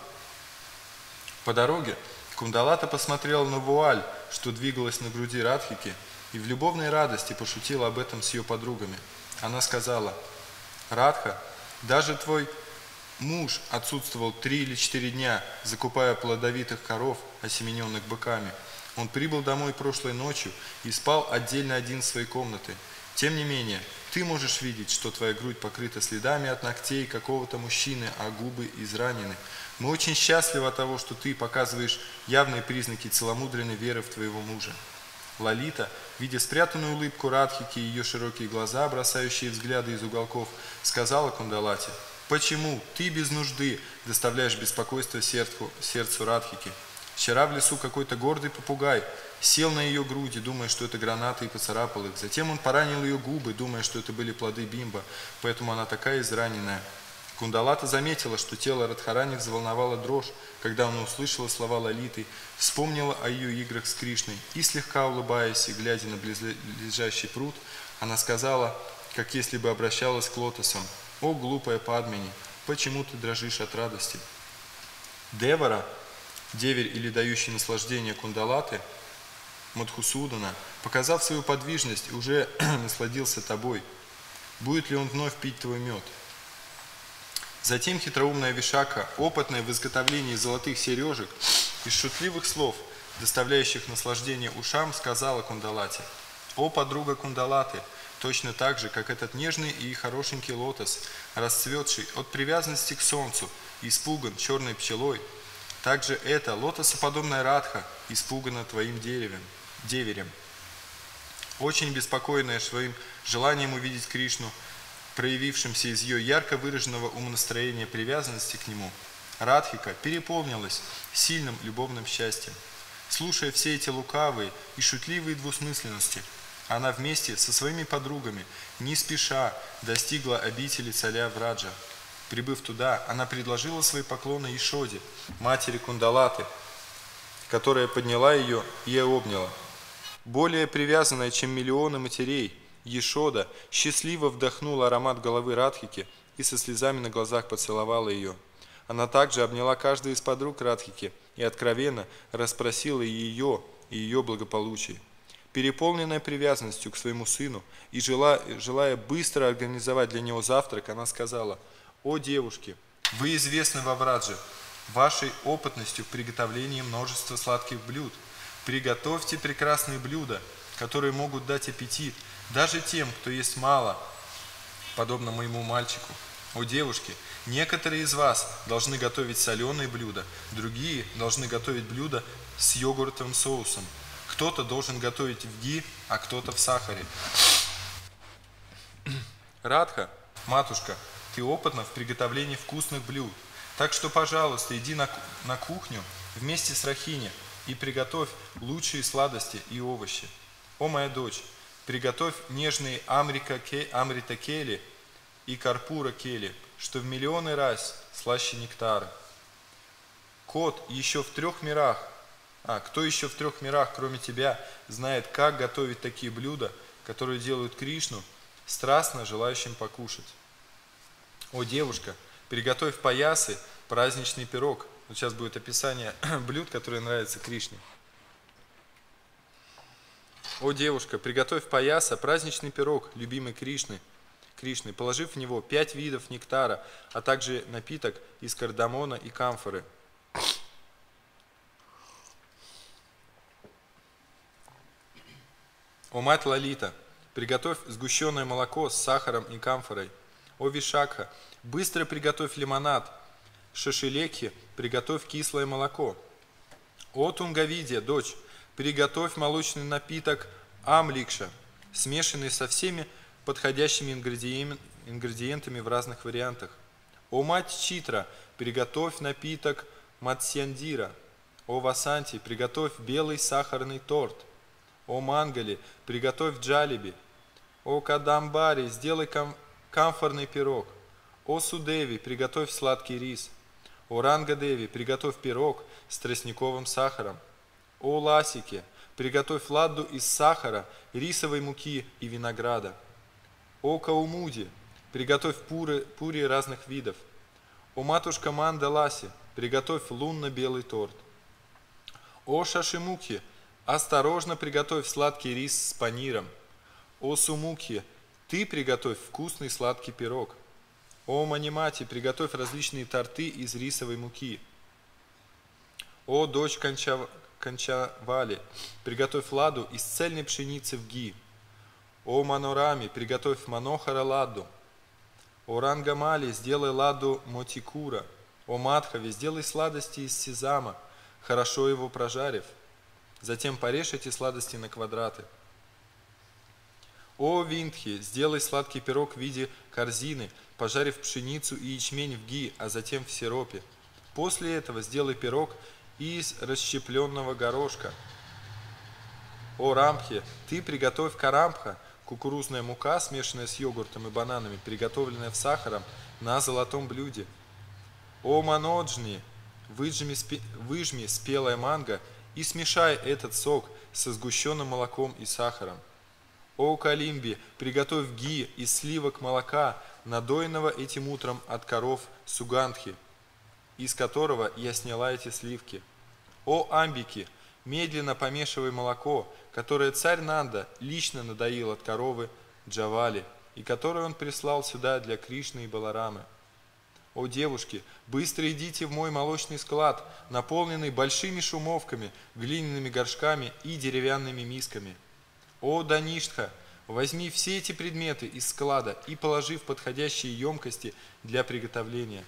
По дороге Кундалата посмотрела на вуаль, что двигалась на груди Радхики, и в любовной радости пошутила об этом с ее подругами. Она сказала: «Радха, даже твой муж отсутствовал 3 или 4 дня, закупая плодовитых коров, осемененных быками. Он прибыл домой прошлой ночью и спал отдельно один в своей комнате. Тем не менее, ты можешь видеть, что твоя грудь покрыта следами от ногтей какого-то мужчины, а губы изранены. Мы очень счастливы от того, что ты показываешь явные признаки целомудренной веры в твоего мужа». Лалита, видя спрятанную улыбку Радхики и ее широкие глаза, бросающие взгляды из уголков, сказала Кундалате: «Почему ты без нужды доставляешь беспокойство сердцу Радхики? Вчера в лесу какой-то гордый попугай сел на ее груди, думая, что это гранаты, и поцарапал их. Затем он поранил ее губы, думая, что это были плоды бимба, поэтому она такая израненная». Кундалата заметила, что тело Радхарани взволновало дрожь, когда она услышала слова Лалиты, вспомнила о ее играх с Кришной и, слегка улыбаясь и глядя на близлежащий пруд, она сказала, как если бы обращалась к лотосам: «О, глупая Падмини, почему ты дрожишь от радости?» Девара, деверь или дающий наслаждение Кундалаты, Мадхусудана, показав свою подвижность, уже насладился тобой. Будет ли он вновь пить твой мед? Затем хитроумная Вишака, опытная в изготовлении золотых сережек, из шутливых слов, доставляющих наслаждение ушам, сказала Кундалате: «О, подруга Кундалаты, точно так же, как этот нежный и хорошенький лотос, расцветший от привязанности к солнцу, испуган черной пчелой, также эта лотосоподобная Радха испугана твоим деверем. Очень беспокойная своим желанием увидеть Кришну, проявившимся из ее ярко выраженного умонастроения привязанности к нему, Радхика переполнилась сильным любовным счастьем. Слушая все эти лукавые и шутливые двусмысленности, она вместе со своими подругами не спеша достигла обители царя Враджа. Прибыв туда, она предложила свои поклоны Ешоде, матери Кундалаты, которая подняла ее и обняла. Более привязанная, чем миллионы матерей, Ешода счастливо вдохнула аромат головы Радхики и со слезами на глазах поцеловала ее. Она также обняла каждую из подруг Радхики и откровенно расспросила ее и ее благополучие. Переполненная привязанностью к своему сыну и желая быстро организовать для него завтрак, она сказала: «О, девушки, вы известны во Врадже вашей опытностью в приготовлении множества сладких блюд. Приготовьте прекрасные блюда, которые могут дать аппетит даже тем, кто ест мало, подобно моему мальчику. О, девушки, некоторые из вас должны готовить соленые блюда, другие должны готовить блюда с йогуртовым соусом. Кто-то должен готовить в ги, а кто-то в сахаре. Радха, матушка, ты опытна в приготовлении вкусных блюд, так что, пожалуйста, иди на кухню вместе с Рахини и приготовь лучшие сладости и овощи. О, моя дочь, приготовь нежные амрита кели и карпура кели, что в миллионы раз слаще нектара. Кто еще в 3 мирах, кроме тебя, знает, как готовить такие блюда, которые делают Кришну страстно желающим покушать? О, девушка, приготовь паясы, праздничный пирог. Вот сейчас будет описание блюд, которые нравятся Кришне. О, девушка, приготовь паяса, праздничный пирог, любимый Кришны, положив в него 5 видов нектара, а также напиток из кардамона и камфоры. О, мать Лалита, приготовь сгущенное молоко с сахаром и камфорой. О, Вишакха, быстро приготовь лимонад. Шашилекхи, приготовь кислое молоко. О, Тунгавидья, дочь, приготовь молочный напиток амликша, смешанный со всеми подходящими ингредиентами в разных вариантах. О, мать Читра, приготовь напиток матсьяндира. О, Васанти, приготовь белый сахарный торт. О, Мангали, приготовь джалиби. О, Кадамбари, сделай камфорный пирог. О, Судеви, приготовь сладкий рис. О, Рангадеви, приготовь пирог с тростниковым сахаром. О, Ласике, приготовь ладду из сахара, рисовой муки и винограда. О, Каумуди, приготовь пури разных видов. О, матушка Мандаласи, приготовь лунно-белый торт. О, Шашимукхи, осторожно приготовь сладкий рис с паниром. О, Сумукхи, ты приготовь вкусный сладкий пирог. О, Манимати, приготовь различные торты из рисовой муки. О, дочь Канчавали, приготовь ладу из цельной пшеницы в ги. О, Манорами, приготовь манохара ладу. О, Рангамали, сделай ладу мотикура. О, Мадхави, сделай сладости из сезама, хорошо его прожарив. Затем порежь эти сладости на квадраты. О Виндхи, сделай сладкий пирог в виде корзины, пожарив пшеницу и ячмень в ги, а затем в сиропе. После этого сделай пирог из расщепленного горошка. О Рамхе, ты приготовь карамбха, кукурузная мука, смешанная с йогуртом и бананами, приготовленная в сахаром, на золотом блюде. О Маноджни, выжми спелое манго и смешай этот сок со сгущенным молоком и сахаром. О Калимби, приготовь ги из сливок молока, надоенного этим утром от коров Сугандхи, из которого я сняла эти сливки. О Амбики, медленно помешивай молоко, которое царь Нанда лично надоил от коровы Джавали, и которое он прислал сюда для Кришны и Баларамы. О девушки, быстро идите в мой молочный склад, наполненный большими шумовками, глиняными горшками и деревянными мисками. О Даништха, возьми все эти предметы из склада и положи в подходящие емкости для приготовления.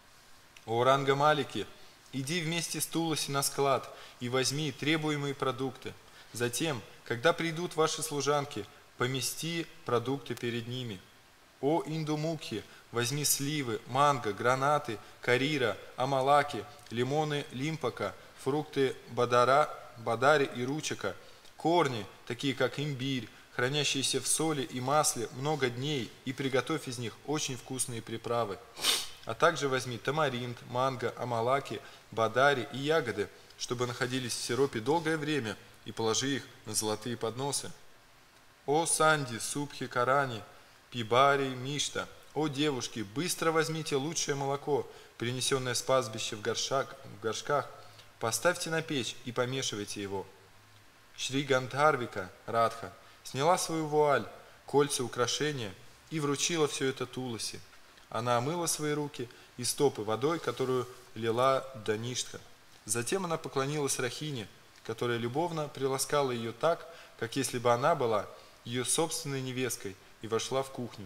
О Рангамалики, иди вместе с Туласи на склад и возьми требуемые продукты. Затем, когда придут ваши служанки, помести продукты перед ними. О Индумукхи, возьми сливы, манго, гранаты, карира, амалаки, лимоны лимпака, фрукты бадари и ручака, корни, такие как имбирь, хранящиеся в соли и масле много дней, и приготовь из них очень вкусные приправы. А также возьми тамаринт, манго, амалаки, бадари и ягоды, чтобы находились в сиропе долгое время, и положи их на золотые подносы. О Санди, Субхи, Карани, Пибари, Мишта, о девушки, быстро возьмите лучшее молоко, принесенное с пастбища в горшках, поставьте на печь и помешивайте его. Шри Гандхарвика, Радха, сняла свою вуаль, кольца, украшения и вручила все это Туласи. Она омыла свои руки и стопы водой, которую лила Даништха. Затем она поклонилась Рахине, которая любовно приласкала ее так, как если бы она была ее собственной невесткой, и вошла в кухню.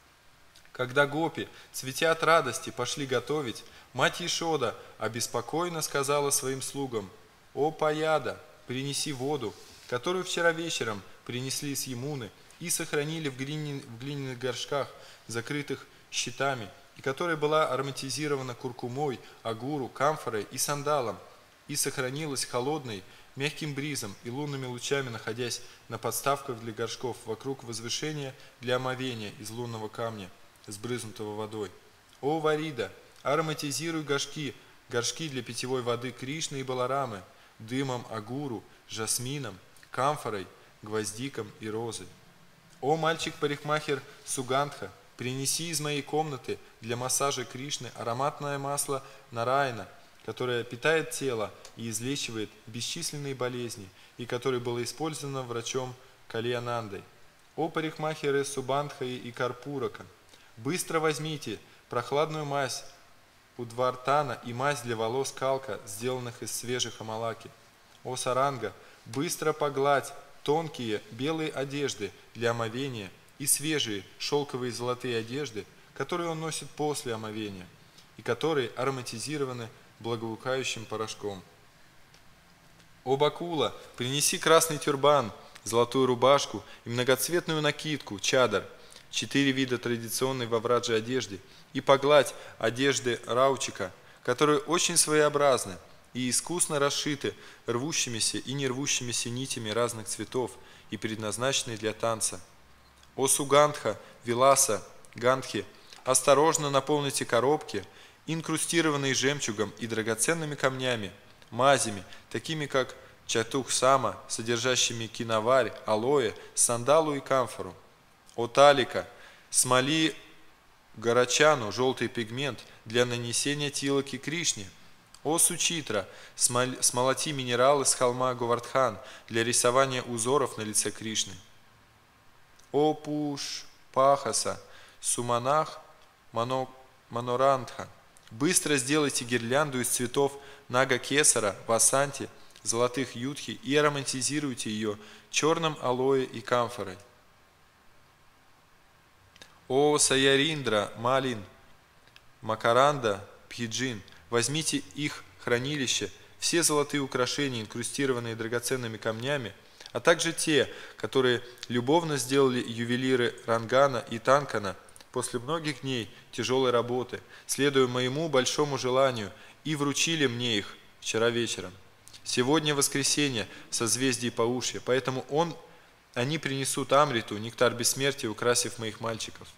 Когда гопи, цветя от радости, пошли готовить, мать Ешода обеспокоенно сказала своим слугам: «О Паяда, принеси воду, которую вчера вечером принесли из Ямуны и сохранили в глиняных горшках, закрытых щитами, и которая была ароматизирована куркумой, агуру, камфорой и сандалом, и сохранилась холодной, мягким бризом и лунными лучами, находясь на подставках для горшков вокруг возвышения для омовения из лунного камня, сбрызнутого водой. О Варида, ароматизируй горшки для питьевой воды Кришны и Баларамы, дымом агуру, жасмином, камфорой, гвоздиком и розой. О мальчик-парикмахер Сугандха, принеси из моей комнаты для массажа Кришны ароматное масло Нараяна, которое питает тело и излечивает бесчисленные болезни, и которое было использовано врачом Кальянандой. О парикмахеры Субандхаи и Карпурака, быстро возьмите прохладную мазь Удвартана и мазь для волос Калка, сделанных из свежих амалаки. О Саранга, быстро погладь тонкие белые одежды для омовения и свежие шелковые золотые одежды, которые он носит после омовения, и которые ароматизированы благоухающим порошком. О Бакула, принеси красный тюрбан, золотую рубашку и многоцветную накидку, чадар, 4 вида традиционной во Врадже одежды, и погладь одежды Раучика, которые очень своеобразны и искусно расшиты рвущимися и не рвущимися нитями разных цветов и предназначены для танца. О Сугандха, Виласа, Гандхи, осторожно наполните коробки, инкрустированные жемчугом и драгоценными камнями, мазями, такими как чатух-сама, содержащими киноварь, алоэ, сандалу и камфору. О Талика, смоли горачану, желтый пигмент, для нанесения тилоки Кришне. О Сучитра, смолоти минералы с холма Говардхан для рисования узоров на лице Кришны. О Пушпахаса, Суманах, Манорантха, быстро сделайте гирлянду из цветов Нага-Кесара, Васанти, золотых ютхи и ароматизируйте ее черным алоэ и камфорой. О Саяриндра, Малин, Макаранда, Пхиджин, возьмите их хранилище все золотые украшения, инкрустированные драгоценными камнями, а также те, которые любовно сделали ювелиры Рангана и Танкана после многих дней тяжелой работы, следуя моему большому желанию, и вручили мне их вчера вечером. Сегодня воскресенье в созвездии Паушья, поэтому они принесут Амриту, нектар бессмертия, украсив моих мальчиков.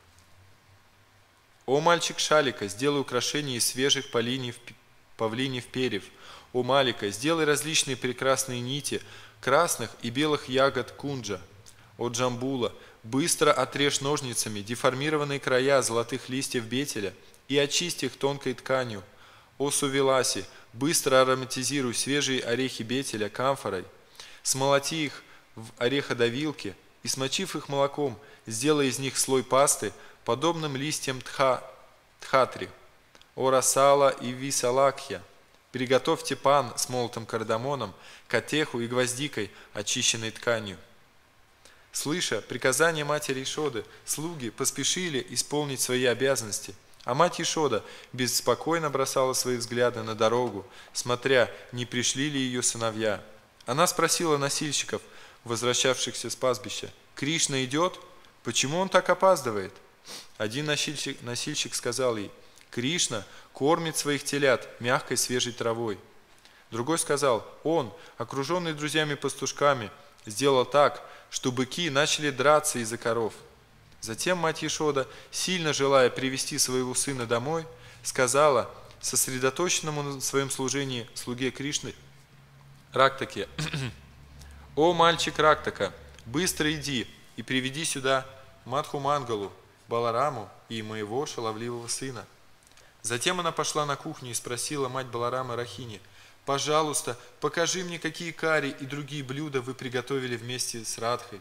О мальчик Шалика, сделай украшения из свежих павлиньев перьев. О Малика, сделай различные прекрасные нити красных и белых ягод кунджа. О Джамбула, быстро отрежь ножницами деформированные края золотых листьев бетеля и очисти их тонкой тканью. О Сувиласи, быстро ароматизируй свежие орехи бетеля камфорой, смолоти их в ореходовилке и, смочив их молоком, сделай из них слой пасты, подобным листьям тхатри. О Расала и Висалакхья, приготовьте пан с молотым кардамоном, катеху и гвоздикой, очищенной тканью. Слыша приказание матери Ишоды, слуги поспешили исполнить свои обязанности, а мать Ишода беспокойно бросала свои взгляды на дорогу, смотря, не пришли ли ее сыновья. Она спросила носильщиков, возвращавшихся с пастбища: «Кришна идет? Почему он так опаздывает?» Один носильщик сказал ей: «Кришна кормит своих телят мягкой свежей травой». Другой сказал: «Он, окруженный друзьями-пастушками, сделал так, что быки начали драться из-за коров». Затем мать Ешода, сильно желая привести своего сына домой, сказала сосредоточенному на своем служении слуге Кришны Рактаке: «О мальчик Рактака, быстро иди и приведи сюда Мадху Мангалу, Балараму и моего шаловливого сына». Затем она пошла на кухню и спросила мать Баларама Рахини: «Пожалуйста, покажи мне, какие карри и другие блюда вы приготовили вместе с Радхой».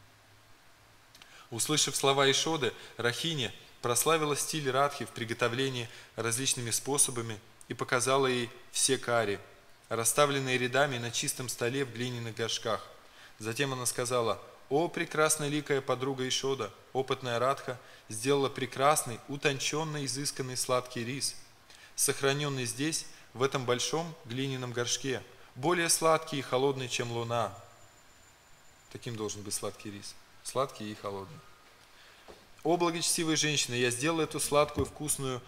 Услышав слова Ишоды, Рахини прославила стиль Радхи в приготовлении различными способами и показала ей все карри, расставленные рядами на чистом столе в глиняных горшках. Затем она сказала: «О, прекрасная ликая подруга Ишода, опытная Радха сделала прекрасный, утонченный, изысканный сладкий рис, сохраненный здесь, в этом большом глиняном горшке, более сладкий и холодный, чем луна». Таким должен быть сладкий рис, сладкий и холодный. «О, благочестивые женщины, я сделала эту сладкую, вкусную,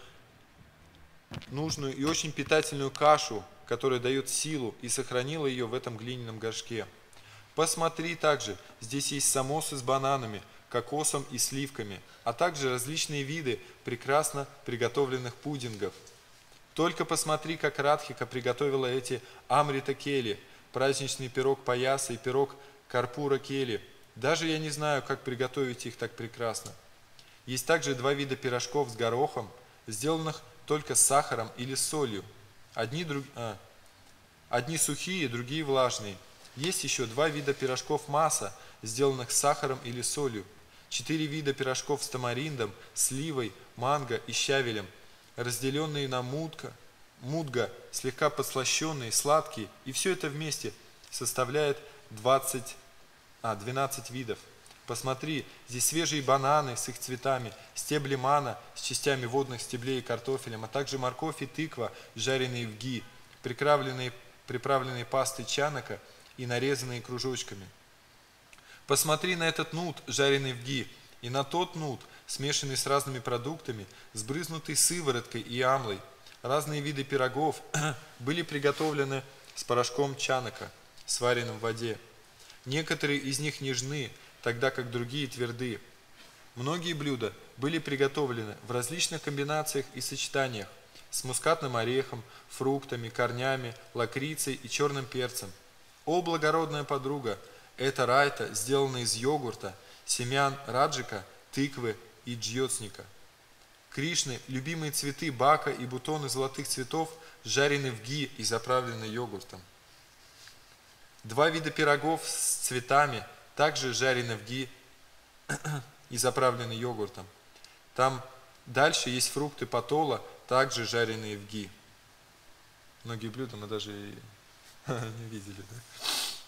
нужную и очень питательную кашу, которая дает силу, и сохранила ее в этом глиняном горшке. Посмотри также, здесь есть самосы с бананами, кокосом и сливками, а также различные виды прекрасно приготовленных пудингов. Только посмотри, как Радхика приготовила эти амрита кели, праздничный пирог паяса и пирог карпура кели. Даже я не знаю, как приготовить их так прекрасно. Есть также 2 вида пирожков с горохом, сделанных только с сахаром или с солью. Одни сухие, другие влажные. Есть еще 2 вида пирожков масса, сделанных с сахаром или солью. 4 вида пирожков с тамариндом, сливой, манго и щавелем, разделенные на мудга, слегка подслащенные, сладкие, и все это вместе составляет 12 видов. Посмотри, здесь свежие бананы с их цветами, стебли мана с частями водных стеблей и картофелем, а также морковь и тыква, жареные в ги, приправленные пастой чанака и нарезанные кружочками. Посмотри на этот нут, жареный в ги, и на тот нут, смешанный с разными продуктами, сбрызнутый сывороткой и амлой. Разные виды пирогов были приготовлены с порошком чанака, сваренным в воде. Некоторые из них нежны, тогда как другие тверды. Многие блюда были приготовлены в различных комбинациях и сочетаниях с мускатным орехом, фруктами, корнями, лакрицей и черным перцем. О, благородная подруга! Это райта, сделанная из йогурта, семян раджика, тыквы и джьоцника. Кришны, любимые цветы бака и бутоны золотых цветов, жарены в ги и заправлены йогуртом. 2 вида пирогов с цветами, также жарены в ги и заправлены йогуртом. Там дальше есть фрукты патола, также жареные в ги. Многие блюда мы даже и не видели. Да?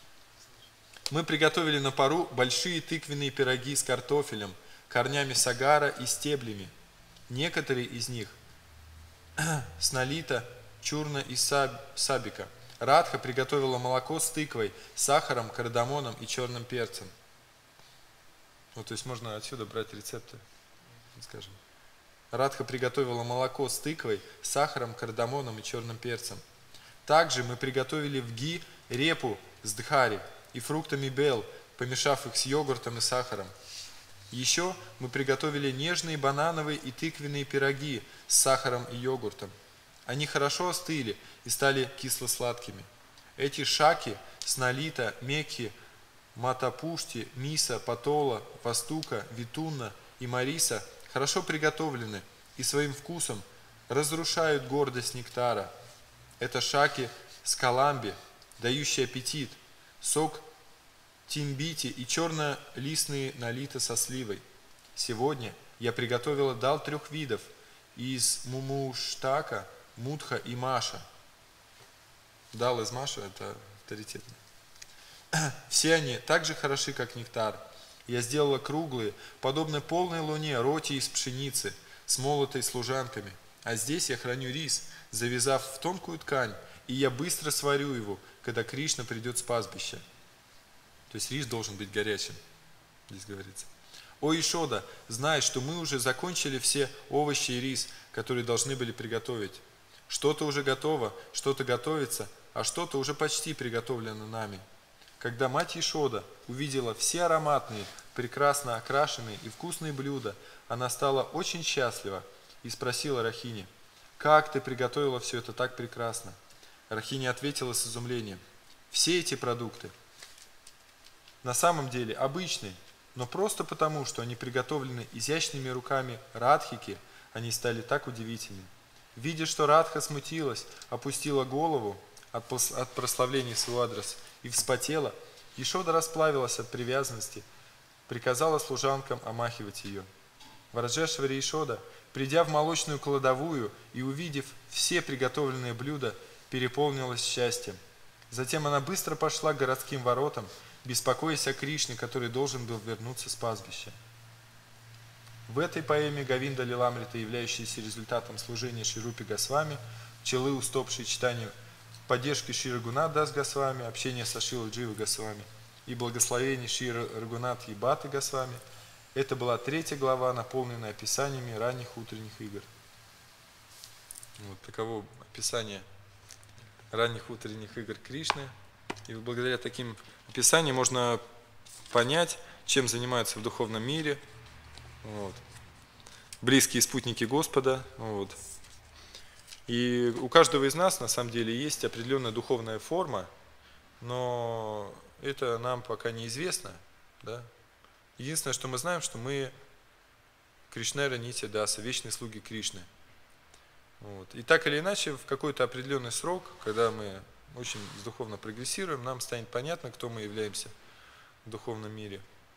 Мы приготовили на пару большие тыквенные пироги с картофелем, корнями сагара и стеблями. Некоторые из них с налита чурна и сабика. Радха приготовила молоко с тыквой, сахаром, кардамоном и черным перцем. Вот, то есть можно отсюда брать рецепты, скажем. Радха приготовила молоко с тыквой, сахаром, кардамоном и черным перцем. Также мы приготовили в ги репу с дхари и фруктами бел, помешав их с йогуртом и сахаром. Еще мы приготовили нежные банановые и тыквенные пироги с сахаром и йогуртом. Они хорошо остыли и стали кисло-сладкими. Эти шаки с налита, мекхи, матапушти, миса, патола, вастука, витунна и мариса хорошо приготовлены и своим вкусом разрушают гордость нектара. Это шаки с каламби, дающий аппетит, сок тимбити и черно-листные налита со сливой. Сегодня я приготовила дал 3 видов из мумуштака, мудха и маша. Дал из маша – это авторитетно. Все они так же хороши, как нектар. Я сделала круглые, подобно полной луне, роти из пшеницы, смолотой служанками. А здесь я храню рис, завязав в тонкую ткань, и я быстро сварю его, когда Кришна придет с пастбища. То есть рис должен быть горячим, здесь говорится. О Ишода, знай, что мы уже закончили все овощи и рис, которые должны были приготовить. Что-то уже готово, что-то готовится, а что-то уже почти приготовлено нами. Когда мать Ишода увидела все ароматные, прекрасно окрашенные и вкусные блюда, она стала очень счастлива и спросила Рахини: «Как ты приготовила все это так прекрасно?» Рахини ответила с изумлением: «Все эти продукты на самом деле обычные, но просто потому, что они приготовлены изящными руками Радхики, они стали так удивительны». Видя, что Радха смутилась, опустила голову от прославления своего адреса и вспотела, Ишода расплавилась от привязанности, приказала служанкам омахивать ее. Враджешвари Ишода, придя в молочную кладовую и увидев все приготовленные блюда, переполнилась счастьем. Затем она быстро пошла к городским воротам, беспокоясь о Кришне, который должен был вернуться с пастбища. В этой поэме Говинда Лиламрита, являющейся результатом служения Шри Рупи Госвами, пчелы, уступшие читанию поддержки Шри Рагунат Дас Госвами, общение со Шрилой Дживой Госвами и благословение Шри Рагунат Ебаты Госвами, это была 3 глава, наполненная описаниями ранних утренних игр. Вот таково описание ранних утренних игр Кришны. И благодаря таким описаниям можно понять, чем занимаются в духовном мире. Вот. Близкие спутники Господа. Вот. И у каждого из нас на самом деле есть определенная духовная форма, но это нам пока неизвестно. Да? Единственное, что мы знаем, что мы Кришнера Нитья Даса, вечные слуги Кришны. Вот. И так или иначе, в какой-то определенный срок, когда мы очень духовно прогрессируем, нам станет понятно, кто мы являемся в духовном мире.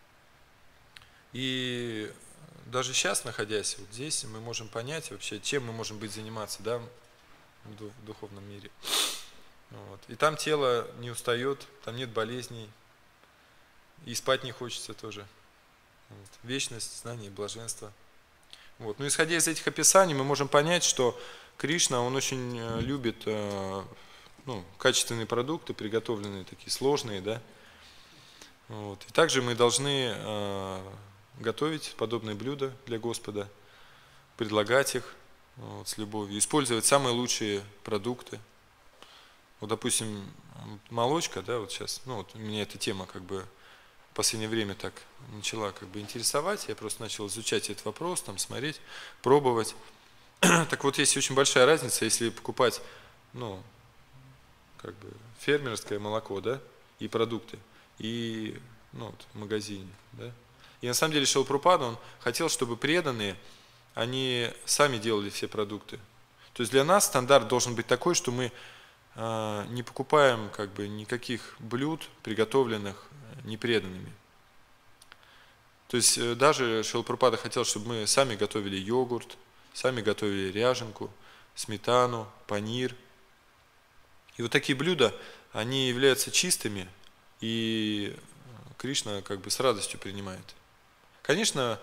И даже сейчас, находясь вот здесь, мы можем понять вообще, чем мы можем заниматься, да, в духовном мире. Вот. И там тело не устает, там нет болезней, и спать не хочется тоже. Вот. Вечность, знание и блаженство. Вот. Но исходя из этих описаний, мы можем понять, что Кришна, он очень любит качественные продукты, приготовленные такие сложные, да. Вот. И также мы должны готовить подобные блюда для Господа, предлагать их с любовью, использовать самые лучшие продукты. Вот, допустим, молочка, да, вот сейчас, меня эта тема в последнее время так начала интересовать, я просто начал изучать этот вопрос, смотреть, пробовать. Так вот, есть очень большая разница, если покупать, фермерское молоко, да, и продукты, и, в магазине, да. И на самом деле Шрила Прабхупада, он хотел, чтобы преданные, они сами делали все продукты. То есть для нас стандарт должен быть такой, что мы не покупаем никаких блюд, приготовленных непреданными. То есть даже Шрила Прабхупада хотел, чтобы мы сами готовили йогурт, сами готовили ряженку, сметану, панир. И вот такие блюда, они являются чистыми, и Кришна с радостью принимает. Конечно,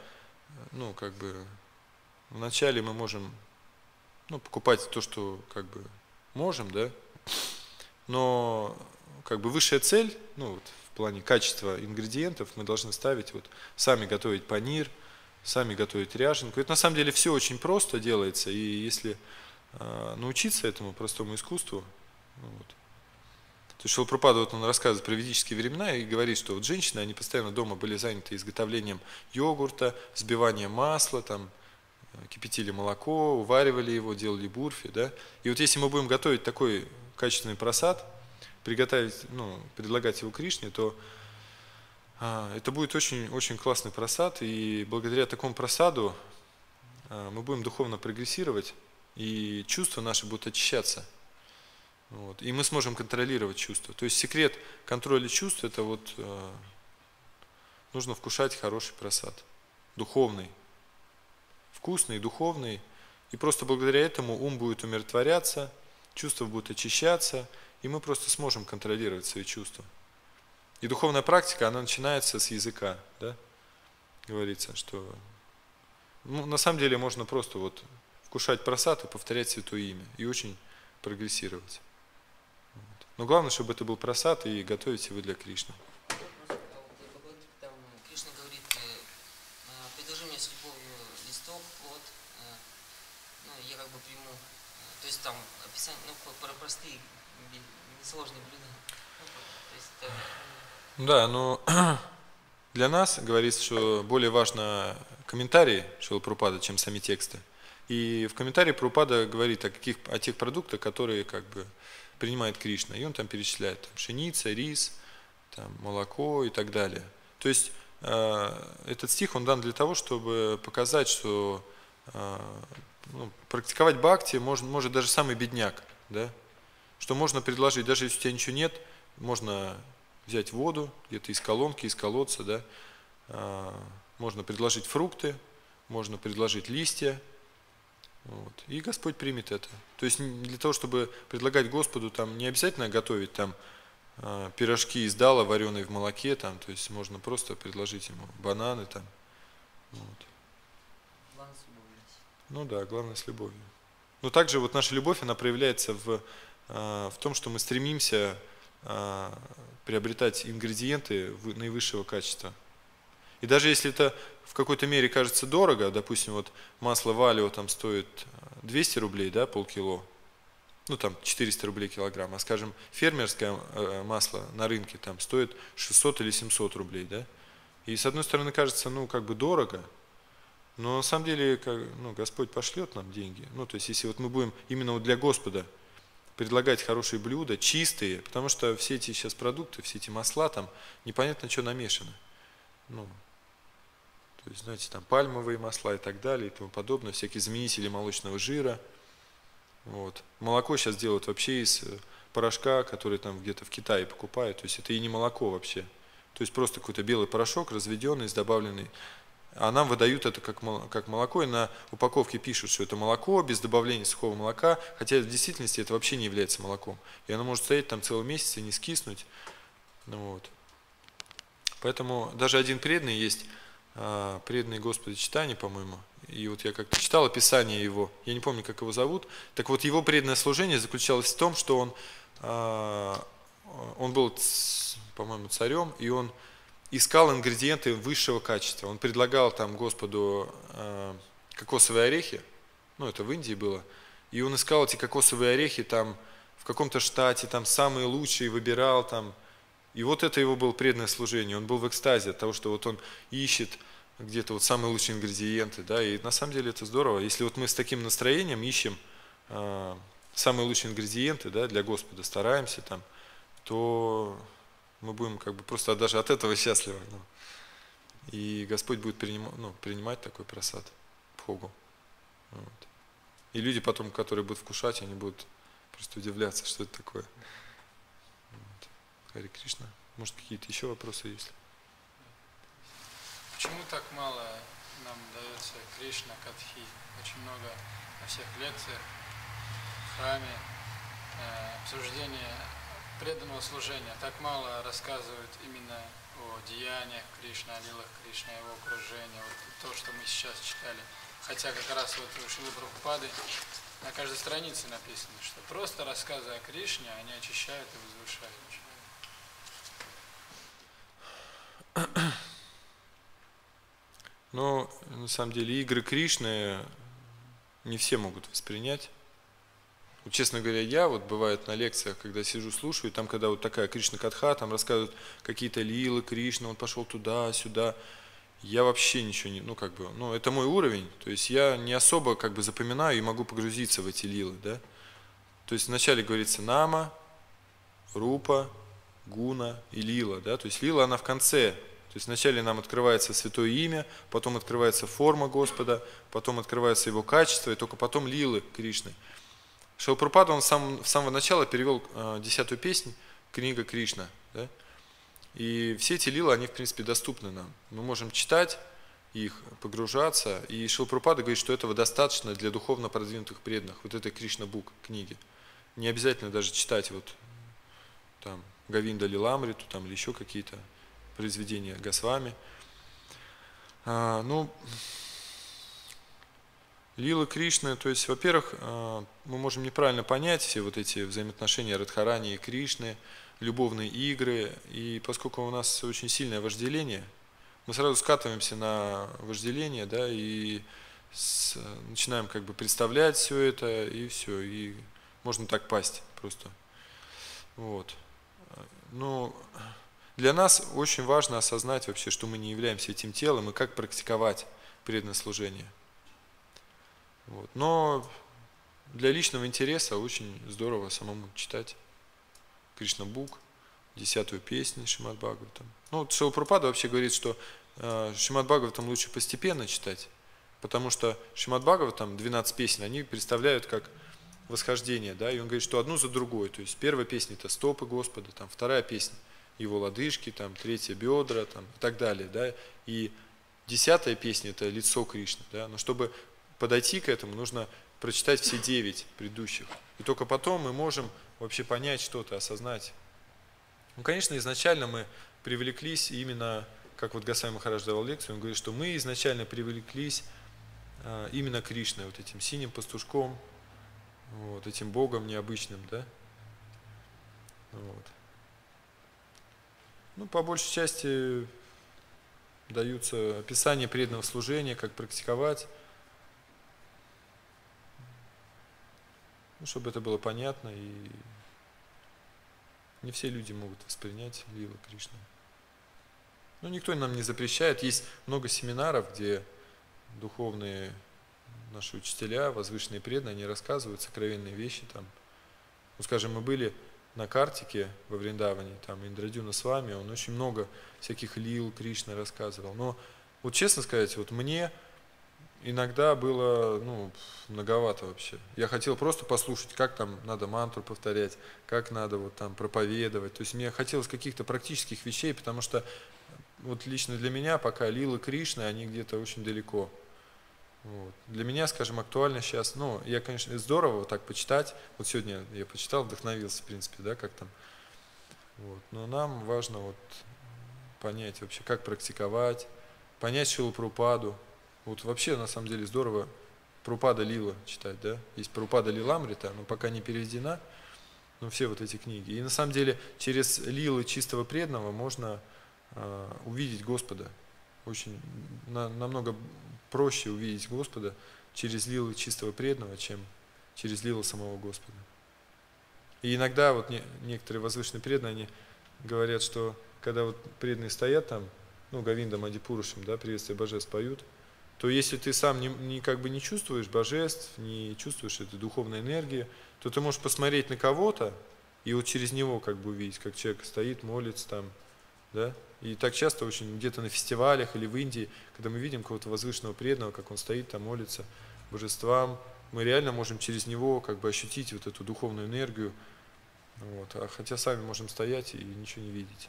вначале мы можем покупать то, что можем, да, но как бы высшая цель, ну, вот, в плане качества ингредиентов мы должны ставить, вот, сами готовить панир, сами готовить ряженку. Это на самом деле все очень просто делается, и если научиться этому простому искусству, ну, вот. То есть Шрила Прабхупада, вот он рассказывает про ведические времена и говорит, что вот женщины, они постоянно дома были заняты изготовлением йогурта, взбиванием масла, там, кипятили молоко, уваривали его, делали бурфи, да. И вот если мы будем готовить такой качественный прасад, приготовить, ну, предлагать его Кришне, то это будет очень, очень классный прасад, и благодаря такому прасаду мы будем духовно прогрессировать, и чувства наши будут очищаться. Вот, и мы сможем контролировать чувства. То есть секрет контроля чувств – это вот нужно вкушать хороший прасад, духовный, вкусный, духовный. И просто благодаря этому ум будет умиротворяться, чувства будут очищаться, и мы просто сможем контролировать свои чувства. И духовная практика, она начинается с языка, да? Говорится, что ну, на самом деле можно просто вот вкушать прасад и повторять святое имя, и очень прогрессировать. Вот. Но главное, чтобы это был прасад, и готовить его для Кришны. Там Кришна говорит, предложи мне с любовью листок, вот, ну, я как бы приму. То есть там описание, ну, про простые, несложные блюда. Ну, то есть это... Да, но для нас говорится, что более важно комментарии Шрилы Прабхупады, чем сами тексты. И в комментарии Прабхупада говорит о тех продуктах, которые как бы принимает Кришна. И он там перечисляет там, пшеница, рис, там, молоко и так далее. То есть этот стих он дан для того, чтобы показать, что ну, практиковать бхакти может даже самый бедняк, да? Что можно предложить, даже если у тебя ничего нет, можно взять воду где-то из колонки, из колодца, да? Можно предложить фрукты, можно предложить листья, вот, и Господь примет это. То есть для того, чтобы предлагать Господу, там не обязательно готовить там пирожки из дала, вареные в молоке, там, то есть можно просто предложить ему бананы там. Вот. Главное с любовью. Ну да, главное с любовью. Но также вот наша любовь, она проявляется в том, что мы стремимся приобретать ингредиенты наивысшего качества. И даже если это в какой-то мере кажется дорого, допустим, вот масло валио там стоит 200 рублей, да, полкило, ну там 400 рублей килограмм, а скажем, фермерское масло на рынке там стоит 600 или 700 рублей, да. И с одной стороны кажется, ну как бы дорого, но на самом деле, ну, Господь пошлет нам деньги. Ну то есть если вот мы будем именно вот для Господа предлагать хорошие блюда, чистые, потому что все эти сейчас продукты, все эти масла там непонятно что намешано. Ну, то есть, знаете, там пальмовые масла и так далее и тому подобное, всякие заменители молочного жира. Вот. Молоко сейчас делают вообще из порошка, который там где-то в Китае покупают. То есть это и не молоко вообще. То есть просто какой-то белый порошок, разведенный, с добавленный. А нам выдают это как молоко, и на упаковке пишут, что это молоко без добавления сухого молока, хотя в действительности это вообще не является молоком. И оно может стоять там целый месяц и не скиснуть. Ну, вот. Поэтому даже один преданный есть, преданный Господу читание, по-моему, и вот я как-то читал описание его, я не помню, как его зовут, так вот его преданное служение заключалось в том, что он был, по-моему, царем, и он искал ингредиенты высшего качества. Он предлагал там Господу кокосовые орехи, ну это в Индии было, и он искал эти кокосовые орехи там в каком-то штате, там самые лучшие выбирал там. И вот это его было преданное служение, он был в экстазе от того, что вот он ищет где-то вот самые лучшие ингредиенты, да, и на самом деле это здорово. Если вот мы с таким настроением ищем самые лучшие ингредиенты, да, для Господа, стараемся там, то мы будем как бы просто даже от этого счастливы. Ну. И Господь будет принимать такой прасад, бхогу. Вот. И люди потом, которые будут вкушать, они будут просто удивляться, что это такое. Харе Кришна. Может, какие-то еще вопросы есть? Почему так мало нам дается Кришна Катхи? Очень много на всех лекциях, в храме, обсуждение преданного служения. Так мало рассказывают именно о деяниях Кришны, о лилах Кришны, о его окружении. Вот то, что мы сейчас читали. хотя как раз вот у Шрилы Прабхупады на каждой странице написано, что просто рассказы о Кришне, они очищают и возвышают человека. Но на самом деле игры Кришны не все могут воспринять. Вот, честно говоря, я вот бывает на лекциях, когда сижу, слушаю, и там, когда вот такая Кришна-катха, там рассказывают какие-то лилы Кришны, он пошел туда, сюда, я вообще ничего не, это мой уровень, то есть я не особо как бы запоминаю и могу погрузиться в эти лилы, да. То есть вначале говорится нама, рупа, гуна и лила, да, то есть лила она в конце. То есть вначале нам открывается святое имя, потом открывается форма Господа, потом открывается его качество, и только потом лилы Кришны. Шрила Прабхупада, он с самого начала перевел 10-ю песнь, книга Кришна. Да? И все эти лилы, они в принципе доступны нам. Мы можем читать их, погружаться. И Шрила Прабхупада говорит, что этого достаточно для духовно продвинутых преданных. Вот этой Кришна Бук книги. Не обязательно даже читать вот там Говинда Лиламриту там, или еще какие-то произведения Госвами. Лила Кришны, то есть, во-первых, мы можем неправильно понять все вот эти взаимоотношения Радхарани и Кришны, любовные игры, и поскольку у нас очень сильное вожделение, мы сразу скатываемся на вожделение, да, и начинаем как бы представлять все это, и можно так пасть просто. Вот. Но для нас очень важно осознать вообще, что мы не являемся этим телом, и как практиковать преданное служение. Вот. Но для личного интереса очень здорово самому читать Кришна Бук, 10-ю песню Шримад Бхагаватам. Шрила Прабхупада вообще говорит, что Шримад Бхагаватам лучше постепенно читать, потому что Шримад Бхагаватам, 12 песен, они представляют как восхождение, да, и он говорит, что одну за другой. То есть первая песня это стопы Господа, там, вторая песня его лодыжки, там, третья бедра, там, и так далее, да, и 10-я песня это лицо Кришны, да, но чтобы подойти к этому, нужно прочитать все 9 предыдущих. И только потом мы можем вообще понять что-то, осознать. Конечно, изначально мы привлеклись именно, как вот Госвами Махарадж давал лекцию, он говорит, что мы изначально привлеклись именно Кришной, вот этим синим пастушком, вот, этим Богом необычным, да. Вот. По большей части даются описания преданного служения, как практиковать, чтобы это было понятно, и не все люди могут воспринять лилы Кришны. Никто нам не запрещает. Есть много семинаров, где духовные наши учителя, возвышенные преданные, они рассказывают сокровенные вещи. Там. Скажем, мы были на Картике во Вриндаване, там Индрадюна с вами, он очень много всяких лил Кришны рассказывал. Но вот честно сказать, вот мне иногда было многовато вообще. Я хотел просто послушать, как там надо мантру повторять, как надо вот там проповедовать. То есть мне хотелось каких-то практических вещей, потому что вот лично для меня пока лилы Кришны, они где-то очень далеко. Вот. Для меня, скажем, актуально сейчас, я, конечно, здорово вот так почитать. Вот сегодня я почитал, вдохновился, в принципе, да, как там. Вот. Но нам важно вот понять вообще, как практиковать, понять Шрилу Прабхупаду. Вот вообще, на самом деле, здорово Прабхупада Лила читать, да. Есть Прабхупада Лиламрита, но пока не переведена, но все вот эти книги. И на самом деле через лилы чистого преданного можно увидеть Господа. Очень намного проще увидеть Господа через лилы чистого преданного, чем через лилы самого Господа. И иногда вот некоторые возвышенные преданные, они говорят, что когда вот преданные стоят там, Говинда Мадипурушем, да, приветствие божеств поют, то если ты сам как бы не чувствуешь божеств, не чувствуешь этой духовной энергии, то ты можешь посмотреть на кого-то и вот через него как бы увидеть, как человек стоит, молится там, да. И так часто очень где-то на фестивалях или в Индии, когда мы видим кого-то возвышенного преданного, как он стоит там, молится божествам, мы реально можем через него как бы ощутить вот эту духовную энергию, вот, хотя сами можем стоять и ничего не видеть.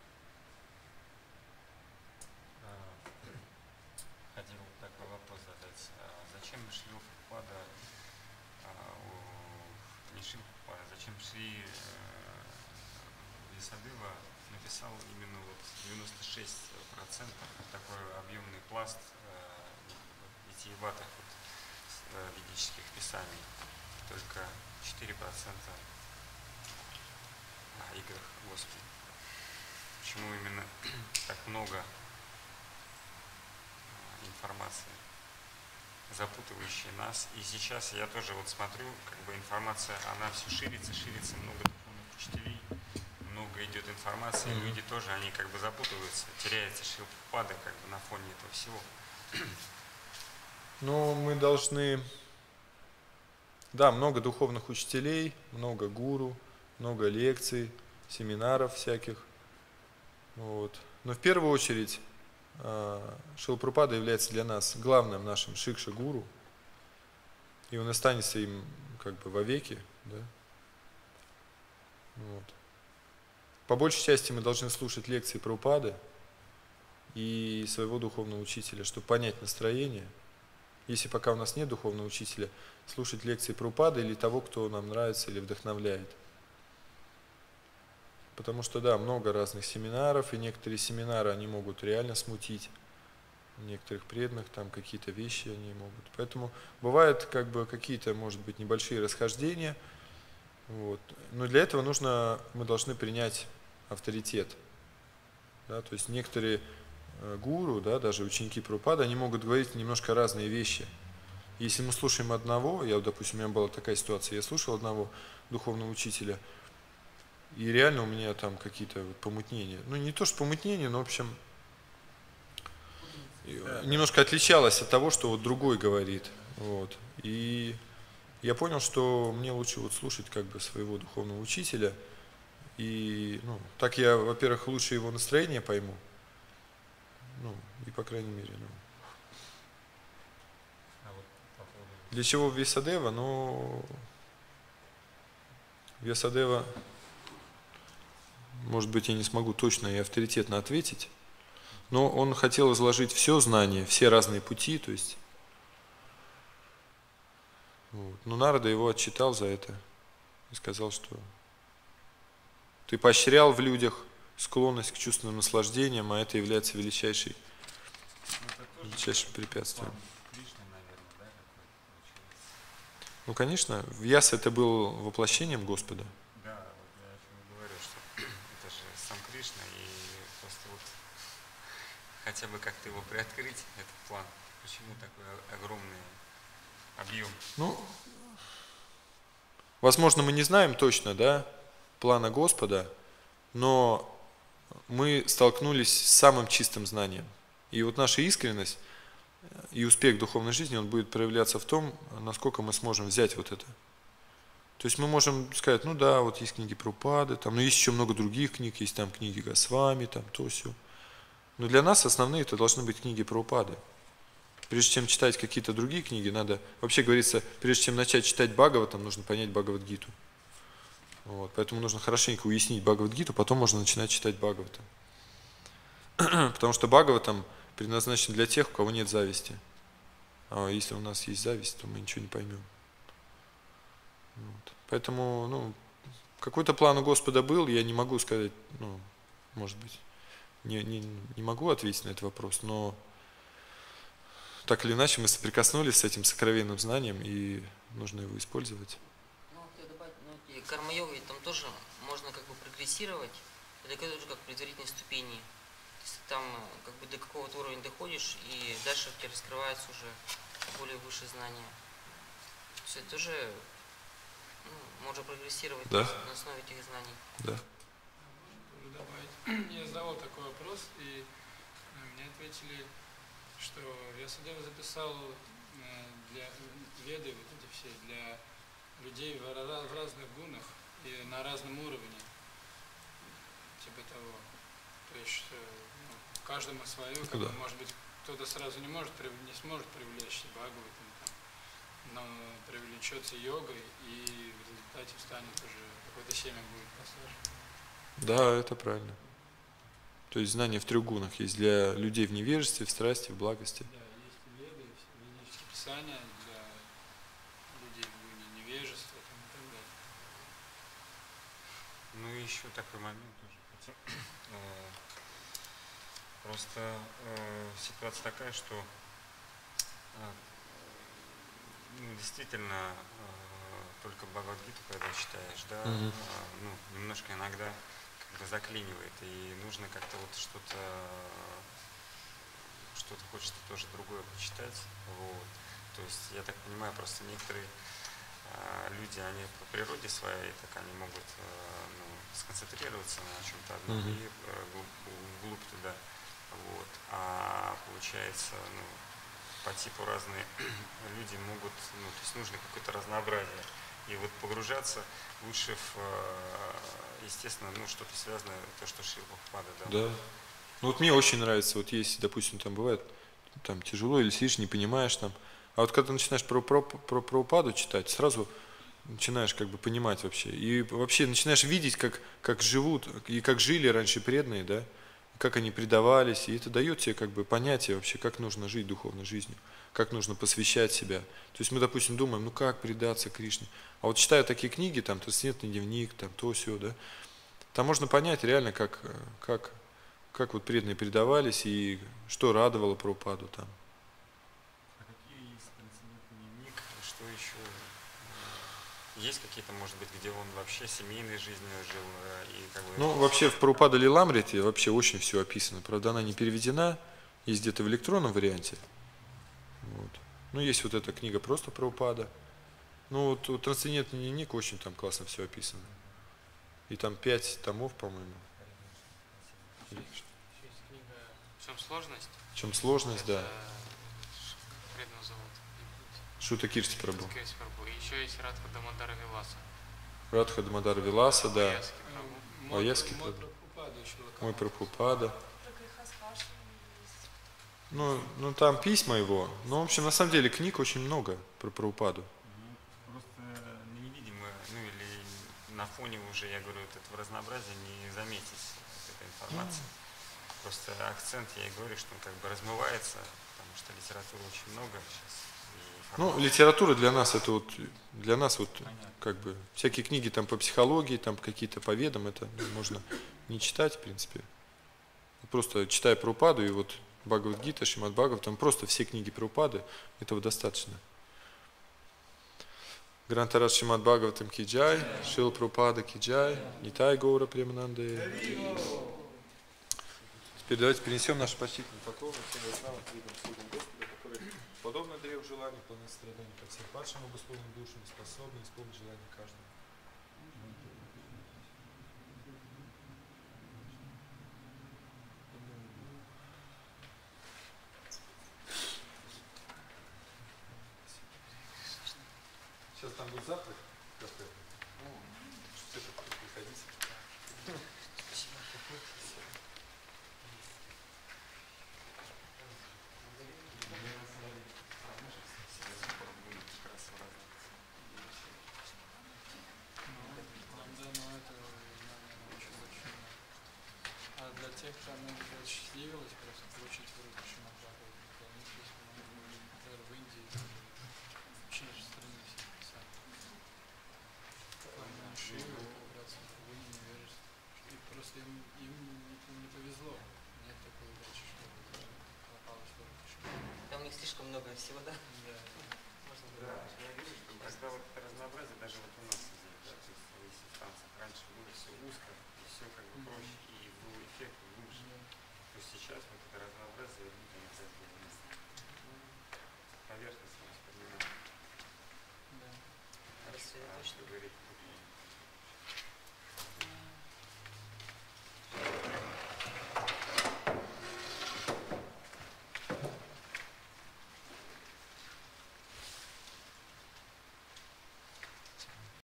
Хотел такой вопрос задать. Зачем Шрила Прабхупада, зачем Шри Вьясадева написал именно вот 96% такой объемный пласт витиеватых вот ведических писаний, только 4% о играх Господа. Почему именно так много информации, запутывающей нас? И сейчас я тоже вот смотрю, как бы информация, она все ширится, много духовных учителей, много идет информации, и люди тоже, они как бы запутываются, теряются шилпады как бы на фоне этого всего. Но мы должны, да, много духовных учителей, много гуру, много лекций, семинаров всяких. Вот. Но в первую очередь Шрила Прабхупада является для нас главным нашим шикша-гуру, и он останется им как бы вовеки. Да? Вот. По большей части мы должны слушать лекции Прабхупады и своего духовного учителя, чтобы понять настроение. Если пока у нас нет духовного учителя, слушать лекции Прабхупады или того, кто нам нравится или вдохновляет. Потому что, да, много разных семинаров, и некоторые семинары, они могут реально смутить некоторых преданных, там какие-то вещи они могут. Поэтому бывают как бы какие-то, может быть, небольшие расхождения. Вот. Но для этого мы должны принять авторитет. Да? То есть некоторые гуру, да, даже ученики Прабхупады, они могут говорить немножко разные вещи. Если мы слушаем одного, допустим, у меня была такая ситуация, я слушал одного духовного учителя, и реально у меня там какие-то помутнения. Ну, не то, что помутнения, но, в общем, немножко отличалось от того, что вот другой говорит. Вот. И я понял, что мне лучше вот слушать как бы своего духовного учителя. И, так я, во-первых, лучше его настроение пойму. И по крайней мере, Для чего Вьясадева? Вьясадева, может быть, я не смогу точно и авторитетно ответить, но он хотел изложить все знания, все разные пути, то есть. Вот. Но Нарада его отчитал за это и сказал, что ты поощрял в людях склонность к чувственным наслаждениям, а это является величайшим препятствием. Конечно, Вьяса это был воплощением Господа. Да, вот я о чем говорю, что это же сам Кришна, и просто вот хотя бы как-то его приоткрыть, этот план. Почему такой огромный объем? Возможно, мы не знаем точно, да, плана Господа, но мы столкнулись с самым чистым знанием. И вот наша искренность и успех в духовной жизни, он будет проявляться в том, насколько мы сможем взять вот это. То есть мы можем сказать, вот есть книги Прабхупады, но есть еще много других книг, есть там книги Госвами, там то все. Но для нас основные это должны быть книги Прабхупады. Прежде чем читать какие-то другие книги, надо, вообще говорится, прежде чем начать читать Бхагаватам, нужно понять Бхагавад-гиту. Вот, поэтому нужно хорошенько уяснить Бхагавад-гиту, потом можно начинать читать Бхагаватам. Потому что Бхагаватам предназначен для тех, у кого нет зависти. А если у нас есть зависть, то мы ничего не поймем. Вот. Поэтому, какой-то план у Господа был, я не могу сказать, может быть, не могу ответить на этот вопрос, но так или иначе мы соприкоснулись с этим сокровенным знанием, и нужно его использовать. Хотел добавить, карма-йога, там тоже можно как бы прогрессировать, это тоже как предварительные ступени. То есть там как бы до какого-то уровня доходишь, и дальше у тебя раскрываются уже более высшие знания. То есть это тоже можно прогрессировать на основе этих знаний. Да. Я задавал такой вопрос, и мне ответили, что Вьясадева записал для веды, вот эти все, для людей в разных гунах и на разном уровне, типа того. То есть, каждому свое, может быть, кто-то сразу не сможет привлечь Бхагаватам, но привлечется йогой, и в результате станет уже, какое-то семя будет посажено. Да, это правильно. То есть знания в 3 гунах есть для людей в невежестве, в страсти, в благости. Да, есть веды, ведические писания для людей в гуне невежества и так далее. И еще такой момент тоже хотел. Просто ситуация такая, что ну, действительно, только Бхагавад-гиту, когда читаешь, да, Мгм. ну, немножко иногда как бы заклинивает, и нужно как-то вот что-то хочется тоже другое почитать, вот. То есть, я так понимаю, просто некоторые люди, они по природе своей, так они могут ну, сконцентрироваться на чем-то одном Мгм. и вглубь туда, вот. А получается, ну, по типу разные люди могут, ну, то есть нужно какое-то разнообразие. И вот погружаться лучше в, естественно, ну, что-то связанное, то, что Шрила Прабхупада дал. Да. Ну вот мне очень нравится, вот если, допустим, там бывает там тяжело или сидишь, не понимаешь там. А вот когда начинаешь про Прабхупаду читать, сразу начинаешь как бы понимать вообще. И вообще начинаешь видеть, как живут и как жили раньше преданные, да, как они предавались. И это дает тебе как бы понятие вообще, как нужно жить духовной жизнью, как нужно посвящать себя. То есть мы, допустим, думаем, ну как предаться Кришне. А вот читая такие книги, там, «Трансцендентный дневник», там, то все, да, там можно понять реально, как вот преданные предавались и что радовало Прабхупаду там. А какие есть трансцендентный дневник, что еще? Есть какие-то, может быть, где он вообще семейной жизнью жил и как бы... Ну, вообще в Прабхупада Лиламрите вообще очень все описано. Правда, она не переведена, есть где-то в электронном варианте. Вот. Ну, есть вот эта книга просто Прабхупада. Ну, вот «Трансцендентный дневник» очень там классно все описано. И там 5 томов, по-моему. Еще есть книга «В чем сложность?» В чем сложность, да. Как его зовут? Шута Кирти Прабху. Кирти Прабху. И еще есть Радха Дамодара Виласа. Радха Дамодар Виласа, да. Ваяски Прабху. Ваяски Мой Прабху. Прабхупада еще Мой Прабхупада. Про греха спрашивали есть. Ну, там письма его. Ну, в общем, на самом деле книг очень много про Прабхупаду. Ну, просто не видим, ну или на фоне уже, я говорю, вот этого разнообразия не заметить вот этой информации. Просто акцент, я и говорю, что он как бы размывается, потому что литературы очень много сейчас. Ну, литература для нас это вот, для нас вот, как бы, всякие книги там по психологии, там какие-то по ведам, это можно не читать, в принципе. Просто читая Прабхупаду и вот Бхагавад-гита, Шримад Бхагават, там просто все книги Прабхупады, этого достаточно. Грантарас Шримад Бхагаватам Киджай, Шрила Прабхупада Киджай, Нитай Гаура Премананды. Теперь давайте перенесем наш почтительный поклон всем вайшнавам, преданным слугам Господа, которые, подобно древу желаний, полны страданий, по всем падшим обусловленным душам, способны исполнить желание каждого. Сейчас там будет завтрак в кафе. Приходите. А для тех, кому посчастливилось просто получить выруку Шримад Бхагавата, для них есть, по-моему, например, в Индии очень распространены все писания. Там Шивы, как раз в Индии невежество. И просто им не повезло. Нет такой удачи, что попалось в выруку Шримад Бхагавата. Там у них слишком много всего, да? Да. Можно Да, было. я вижу, что когда вот это разнообразие, даже вот у нас здесь, да, то есть если в танцах раньше было все узко, и все как бы проще, и